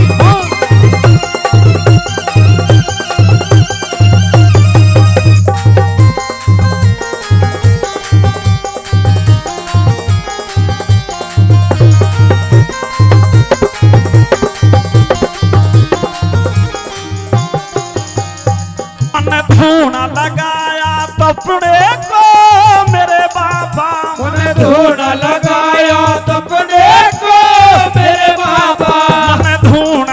मन धूना लगाया तपने को मेरे बाबा। मन धूना लगाया तपने को मेरे बाबा। मन धूना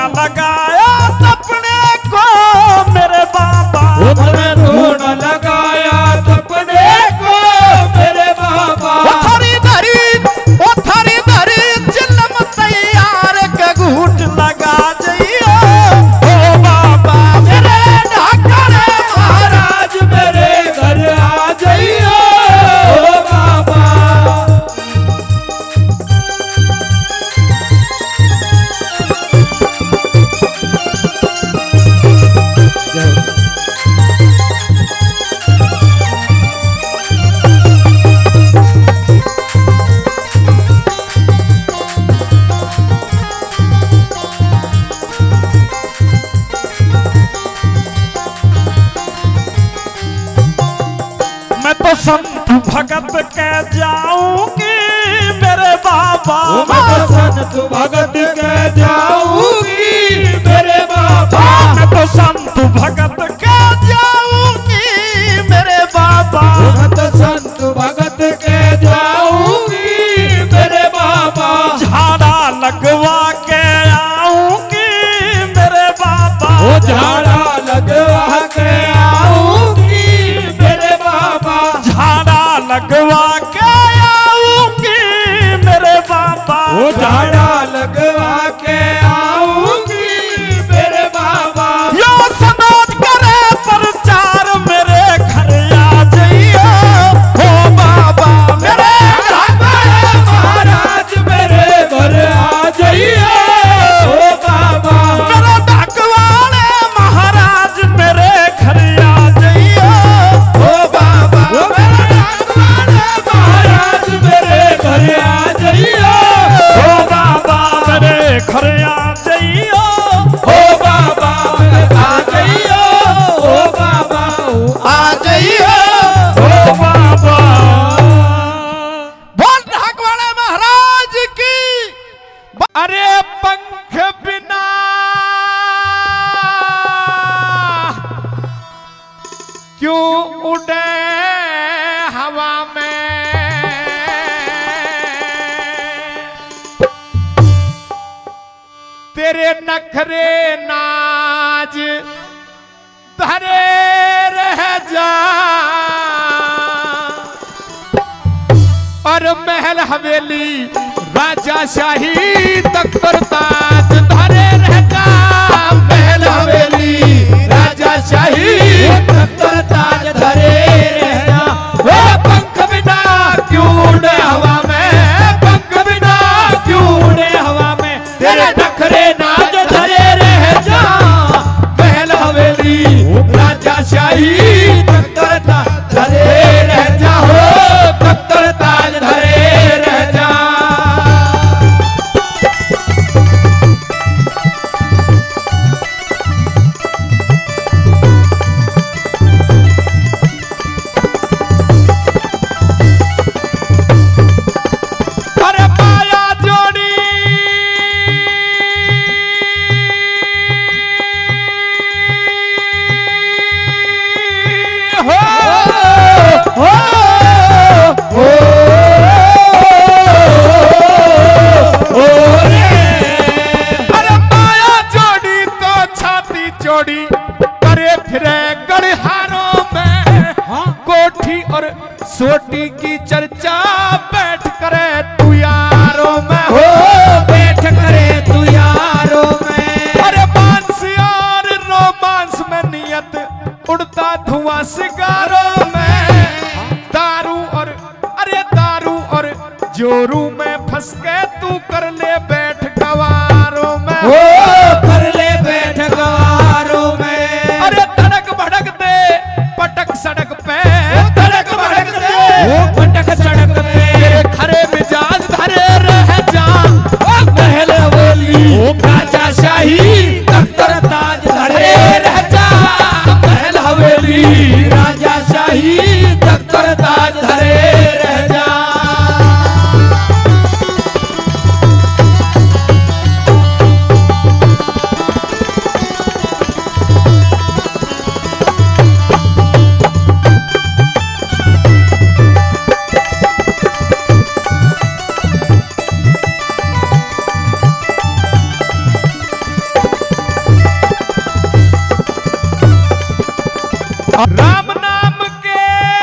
संत भगत के जाऊंगी मेरे बाबा, मैं तो संत भगत के जाऊंगी मेरे बाबा, मैं तो संत भगत के जाऊंगी मेरे बाबा, मैं तो संत भगत के जाऊंगी मेरे बाबा, झाड़ा लगवा के आऊंगी मेरे बाबा, वो झाड़ा लगवा के आऊंगी मेरे बाबा, झाड़ा लगवा के आऊंगी मेरे बाबा, वो झाड़ा लगवा के आऊंगी मेरे बाबा, यो समाज करे प्रचार मेरे घर आ जाइए हो बाबा, मेरे महाराज मेरे घर आ जाइए ओ बाबा, मेरे डाकवाले महाराज मेरे घर आ जाइए ओ बाबा, ओ मेरे डाकवाले महाराज मेरे घर आ जाइए हो बाबा, मेरे घर आ जाइए ओ बाबा, आ जाइए ओ बाबा, आ जाइए हो बाबा। बोल ढाक वाले महाराज की। अरे पंख बिना क्यों उड़े हवा में, तेरे नखरे नाज धरे रह जा, और महल हवेली राजा शाही तख्तर ताज धरे रह जा, महल हवेली राजा शाही तख्तर ताज धरे रहना, वो पंख बिना क्यों उड़े हवा में, पंख बिना क्यों उड़े हवा में, तेरे नखरे नाज धरे रह जा, महल हवेली राजा शाही तख्तर ताज धरे रह जा, हो तख्तर ताज धरे रह जा। अरे माया जोड़ी हो हो हो हो रे, अरे माया जोड़ी तो छाती जोड़ी करे फिरे गड़हारों में, कोठी और सोटी की चर्चा बैठ करे तू यारों में, हो बैठ करे तू यारों में, अरे बांस और रोमांस में नियत उड़ता धुआं सिगारों में, दारू और अरे दारू और जोरू में फंस के तू कर ले बैठ गवारों में, हो कर ले बैठ गवारों में, अरे धड़क भड़क दे पटक सड़क पे, धड़क भड़क दे वो पटक सड़क पे, तेरे खरे मिजाज धरे रह जा, महल हवेली राजा शाही तख्तर ताज धरे रह जा, महल हवेली राजा शाही तख्तर ताज धरे रह जा। राम नाम के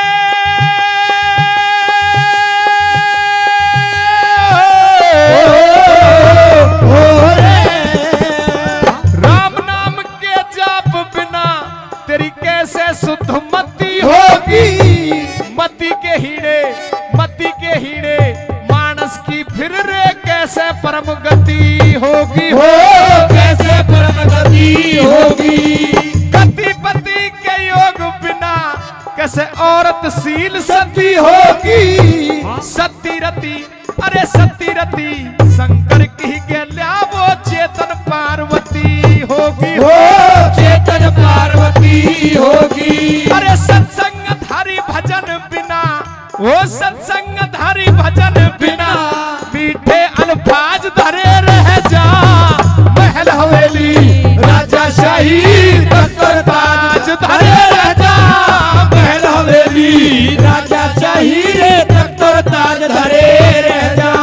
राम नाम के जाप बिना तेरी कैसे शुद्ध मति होगी, मति के हीड़े मति के हीड़े मानस की फिर रे कैसे परम गति होगी, हो कैसे परम गति होगी, गति पति के योग बिना कैसे औरत शील सती होगी, सती रति अरे सती रति शंकर की गल्या वो चेतन पार्वती होगी, हो चेतन पार्वती होगी, अरे सत्संग धारी भजन बिना वो सत्संग धारी भजन बिना मीठे अल्फाज धरे रह जा। महल हवेली राजा शाही तख्तर ताज धरे रह जा। महल हवेली राजा शाही रे तख्तर ताज धरे रह जा।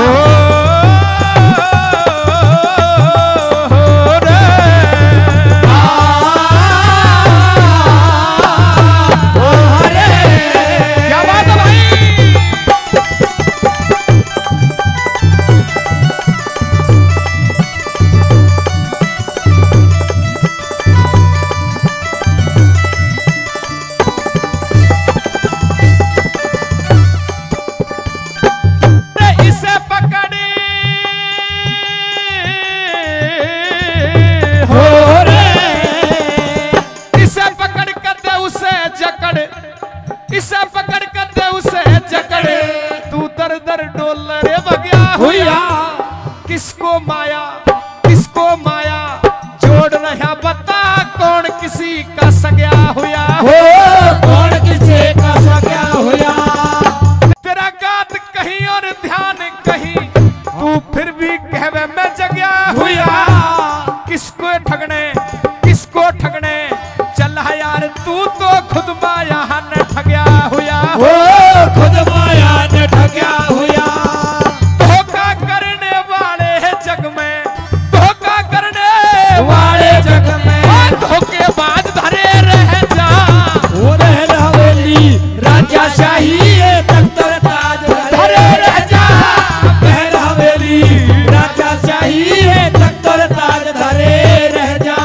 इसे पकड़ कर दे उसे जकड़े तू दर दर डोल रे बगिया हुआ। किसको माया किसको माया जोड़ रहा बता कौन किसी का सगया हुआ। हो कौन किसी का सगया हुआ। तेरा गात कहीं और ध्यान कहीं तू फिर भी कहवे मैं जगया हुआ। किसको ठगने किसको ठगने चल यार तू तो खुद माया न ठगया हुआ। हो खुद माया ने ठगया हुआ। धोखा करने वाले जग में धोखा करने वाले जग में धोखेबाज धरे रह जा। वो महल हवेली राजा शाही तख्तर ताज धरे रह जा। महल हवेली राजा शाही तख्तर ताज धरे रह जा।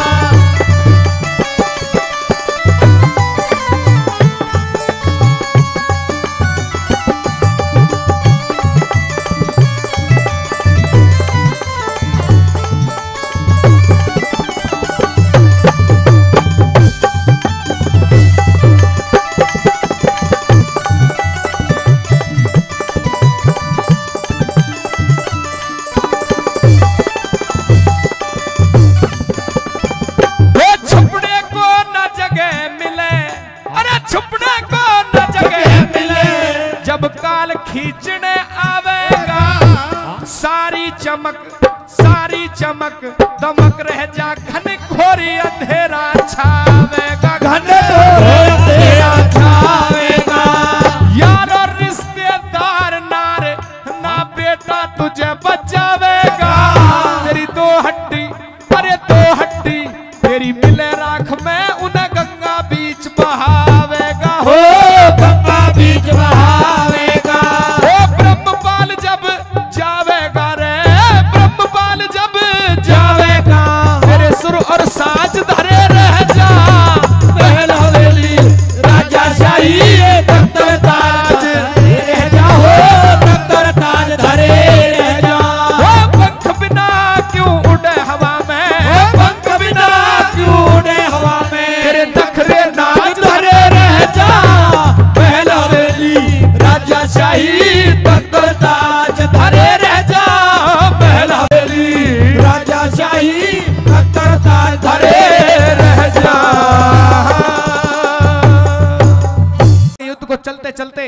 खींचने आवेगा सारी चमक सारी चमक दमक रह जा। घन घोरी अंधेरा छावेगा घन घोर अंधेरा छावेगा। यार और रिश्तेदार नारे ना बेटा तुझे बचावेगा। तेरी दो हड्डी अरे दो हड्डी तेरी मिले राख में उन्हें गंगा बीच बहावेगा। हो गंगा बीच बहावेगा। ब्रह्मपाल जब जावेगा रे ब्रह्मपाल जब जावेगा तेरे सुर और साज धरे रह जा। महल हवेली राजा शाही तख्तर ताज रह जा। हो तख्तर ताज धरे रह जा। वो पंख बिना क्यों उड़े हवा में पंख बिना क्यों उड़े हवा में तेरे नखरे नाच धरे रह जा। महल हवेली राजा शाही तख्तर ताज धरे रह जा। महल हवेली राजा शाही तख्तर ताज धरे रह जा। युद्ध को चलते चलते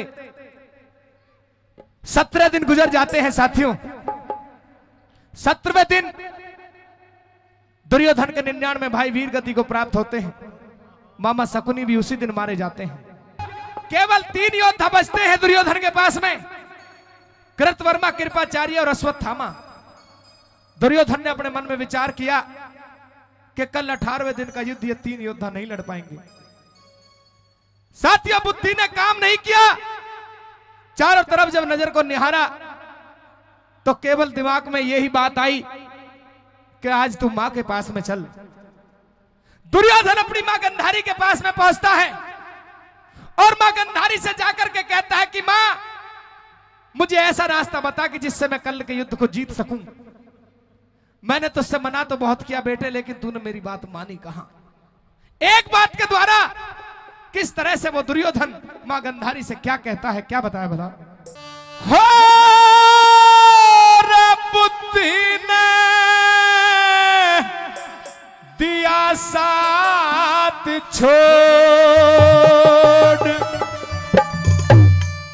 सत्रह दिन गुजर जाते हैं साथियों। सत्रहवें दिन दुर्योधन के निन्यानवे भाई वीर गति को प्राप्त होते हैं। मामा शकुनी भी उसी दिन मारे जाते हैं। केवल तीन योद्धा बचते हैं दुर्योधन के पास में, कृतवर्मा, कृपाचार्य और अश्वत्थामा। दुर्योधन ने अपने मन में विचार किया कि कल अठारहवें दिन का युद्ध ये तीन योद्धा नहीं लड़ पाएंगे। साथियों बुद्धि ने काम नहीं किया। चारों तरफ जब नजर को निहारा तो केवल दिमाग में यही बात आई कि आज तू मां के पास में चल। दुर्योधन अपनी मां गंधारी के पास में पहुंचता है और मां गंधारी से जाकर के कहता है कि मां मुझे ऐसा रास्ता बता कि जिससे मैं कल के युद्ध को जीत सकूं। मैंने तुझसे मना तो बहुत किया बेटे, लेकिन तूने मेरी बात मानी कहां। एक बात के द्वारा किस तरह से वो दुर्योधन मां गंधारी से क्या कहता है, क्या बताया बता। हो रे बुद्धि ने दिया साथ छोड़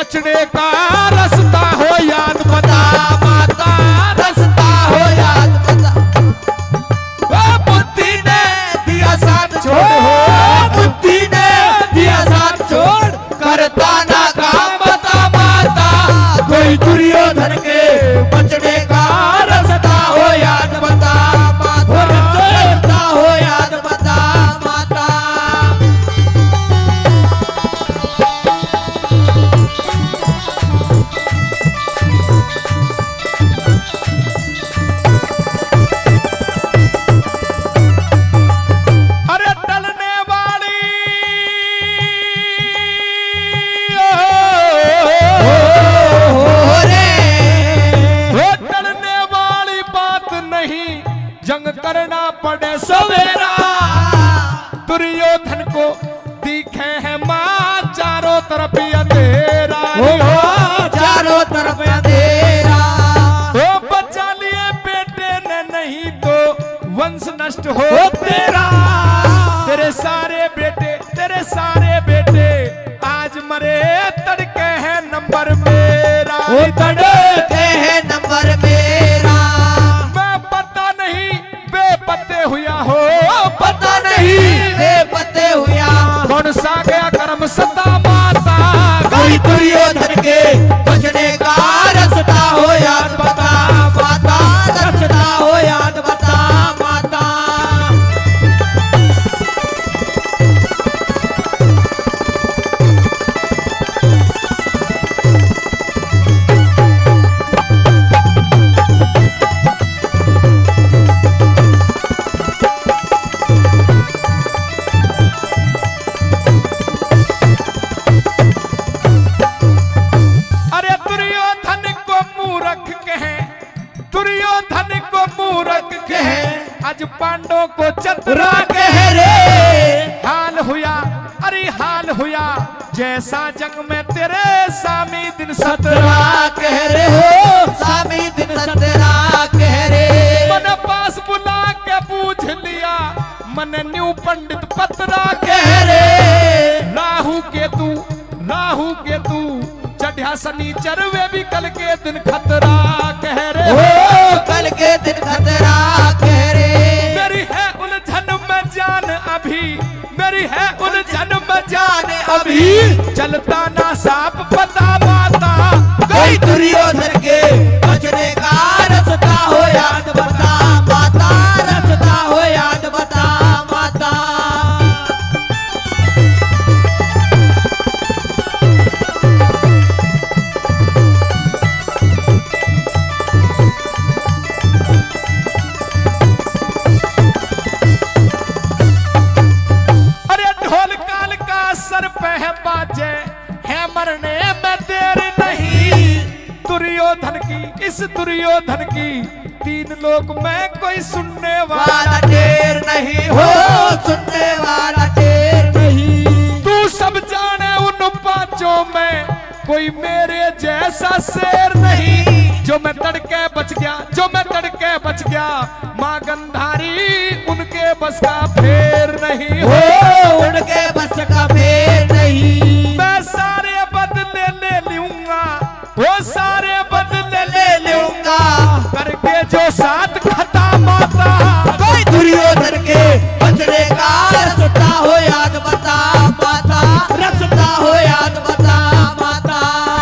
बचने का रास्ता हो याद बता माता, रास्ता हो याद बता। ओ बुद्धि ने दिया साथ छोड़, हो बुद्धि ने दिया साथ छोड़, करता ना काम बता माता, कोई दुर्योधन के बचने का रास्ता हो याद बता माता, रास्ता हो याद बता माता। अरे टलने वाली वो टलने वाली बात नहीं, जंग करना पड़े सवेरा। दुर्योधन को दिखे है माँ चारों तरफ अंधेरा, चारों तरफ अंधेरा। वो बचा लिए बेटे ने नहीं तो वंश नष्ट हो तेरा। तेरे सारे बेटे तेरे सारे बेटे आज मरे, तड़के हैं नंबर मेरा, वो तड़के हैं नंबर मेरा। मैं पता नहीं बेपत्ते हुआ हो, पता नहीं बेपत्ते हुआ, कौन सा गया कर्म सता माता, कोई दुर्योधन के बचने का रास्ता हो याद बता माता, रास्ता हो याद बता माता। अरे दुर्योधन को मूर्ख कहे, दुर्योधन को मूर्ख कहे, आज पांडवों को चतुरा कह रे हाल हुआ, अरे हाल हुआ जैसा जंग में तेरे सामी दिन सतरा। सतरा कह रे हो, सामी दिन सतरा कह रे। मन पास बुला के पूछ लिया, मन न्यू पंडित पतरा कह रे राहु केतु राहु केतु चढ़िया शनिचर वे भी कल के दिन खतरा कह रे हो, कल के दिन खतरा कह रे। मेरी है उलझन में जान अभी, मेरी है उलझन में जान अभी, चलता ना साफ पता माता, कोई दुर्योधन के बचने का रास्ता हो याद बता माता, रास्ता हो याद बता माता। अरे ढोल काल का सर पे है बाजे, है मरने में देर नहीं। दुर्योधन की इस दुर्योधन की तीन लोक में कोई सुनने वाला वाला ढेर नहीं हो, सुनने वाला ढेर नहीं। तू सब जाने उन पांचों में कोई मेरे जैसा शेर नहीं। जो मैं तड़के बच गया, जो मैं तड़के बच गया, माँ गंधारी उनके बस का फेर नहीं हो, हो। उनके बस का फेर नहीं। मैं सारे बदले ले लूंगा, वो सारे बदले ले लूंगा, करके जो साथ खता माता, कोई दुर्योधन के बचने का रास्ता हो याद बता माता, रास्ता हो याद बता माता।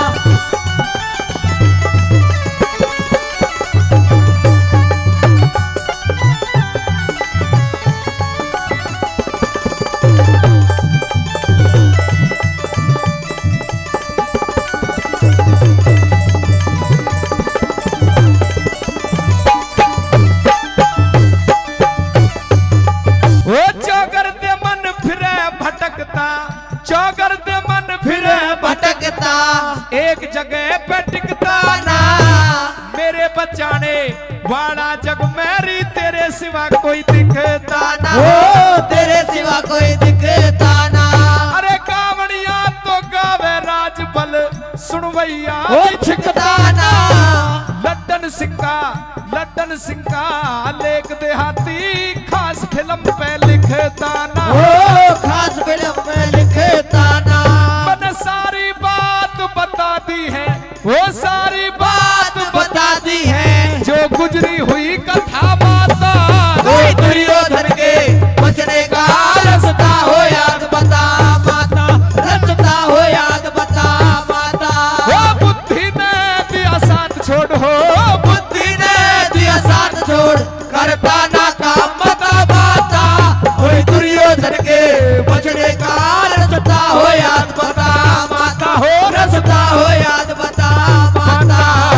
वो चौगर दे मन फिरे भटकता, चौगर दे मन फिरे भटकता एक जगह पे टिकता ना। मेरे बचाने वाला जग मेरी तेरे सिवा कोई दिखता ना। हो, तेरे सिवा कोई दिखता ना। अरे कावड़िया तो गावे राजबल, सुनवैया हो छिकता ना। लड्डन सिंह लड्डन सिंह का लेख देहाती खास फिल्म पे लिखता ना। हो, खास फिल्म में लिखता ना। मैंने सारी बात बता दी है वो सारी बात बता दी है जो गुजरी हुई कथा माता कोई दुर्योधन के बचने का रास्ता हो याद बता माता रास्ता हो याद बता माता वो बुद्धि ने दिया साथ छोड़ हो बुद्धि ने दिया साथ छोड़ करता ना काम बता माता कोई दुर्योधन के बचने का रास्ता हो याद बता माता हो रास्ता हो याद बता माता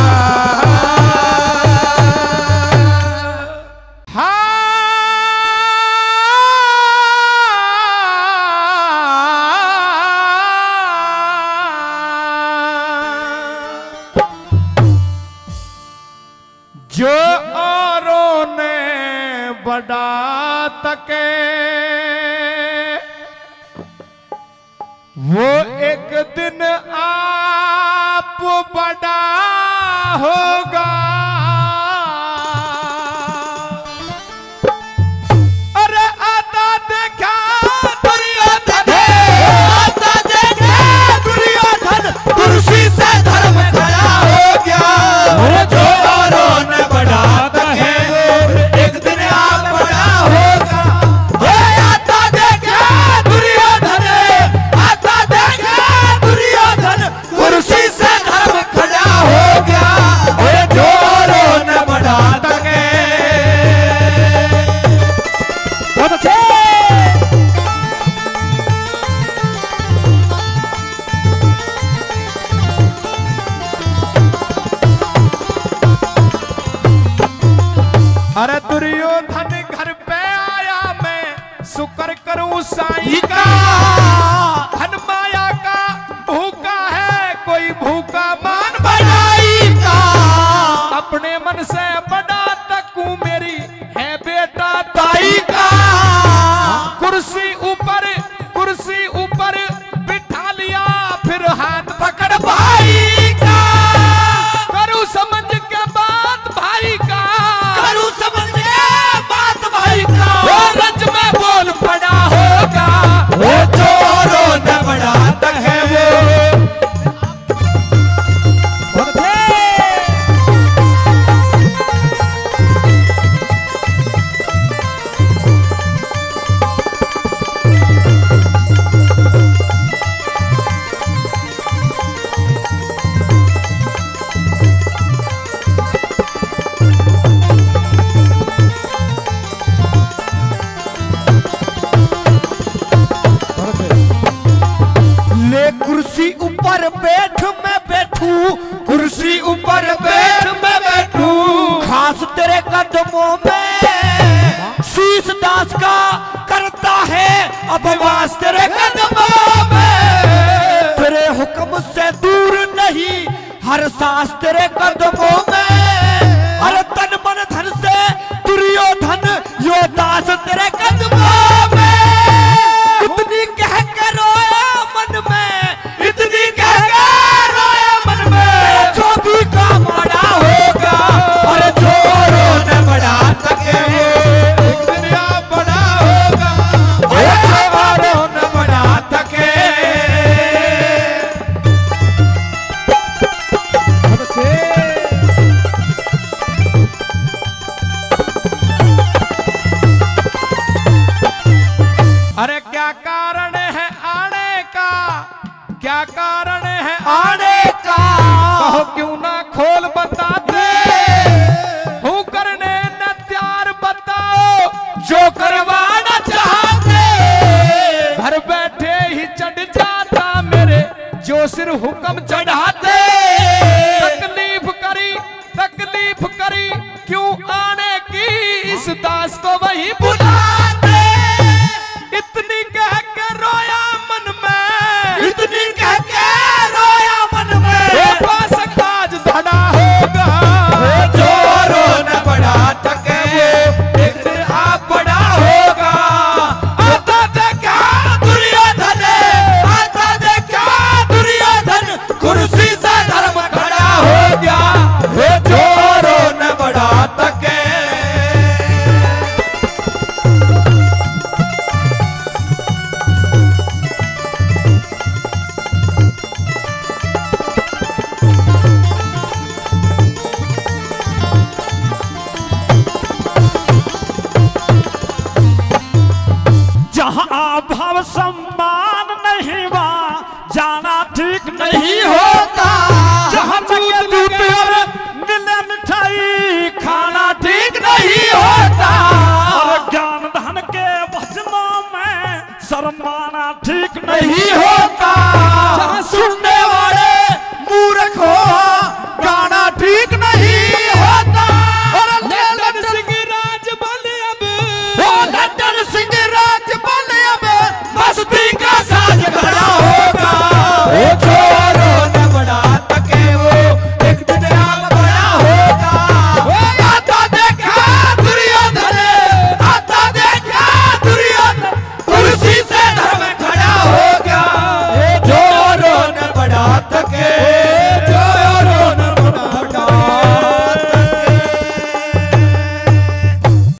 जो औरों ने बढ़ा तके वो एक दिन आप बड़ा होगा। अरे आता देखा दुर्योधन आता देखा दुर्योधन कुर्सी से धर्म खड़ा हो गया जो औरों ने बढ़ाता है एक दिन आप बड़ा होगा। आता देखा दुर्योधन आता देखा दुर्योधन कुर्सी से धर्म खड़ा हो गया जो औरों ने बढ़ाता है। बहुत अच्छे अरे दुर्योधन घर पे आया मैं शुक्र करूं साईं का धन माया का भूखा है कोई भूखा मान बढ़ाई का अपने मन से बड़ा तकू मेरी है बेटा ताई का कुर्सी ऊपर कुर्सी ऊपर बिठा लिया फिर हाथ पकड़ भाई का करूं समझ के बात भाई का करूं समझ के बात भाई का वो रज में बोल पड़ा होगा वो चोरों ने बढ़ाता है वो बहुत अच्छे ले कुर्सी ऊपर बैठ मैं बैठू कुर्सी ऊपर बैठ मैं बैठू खास तेरे कदमों में शीश दास का करता है अपवास तेरे कदमों में तेरे हुक्म से दूर नहीं हर सांस तेरे कदमों में अरे तन मन धन से दुर्योधन यो दास तेरे कदमों में इतनी कह के रोया मन में इतनी कह के रोया मन में जो भी काम बड़ा होगा और जोरों ने बढ़ा सके एक दिन आप बड़ा होगा और जोरों ने बढ़ा सके। अरे क्या कारण है आने का क्या कारण है आने का कहो क्यों ना खोल बताते हूँ करने न त्यार बताओ जो करवाना चाहते घर बैठे ही चढ़ जाता मेरे जो सिर हुक्म चढ़ाते तकलीफ करी तकलीफ करी क्यों आने की इस दास को वही बुला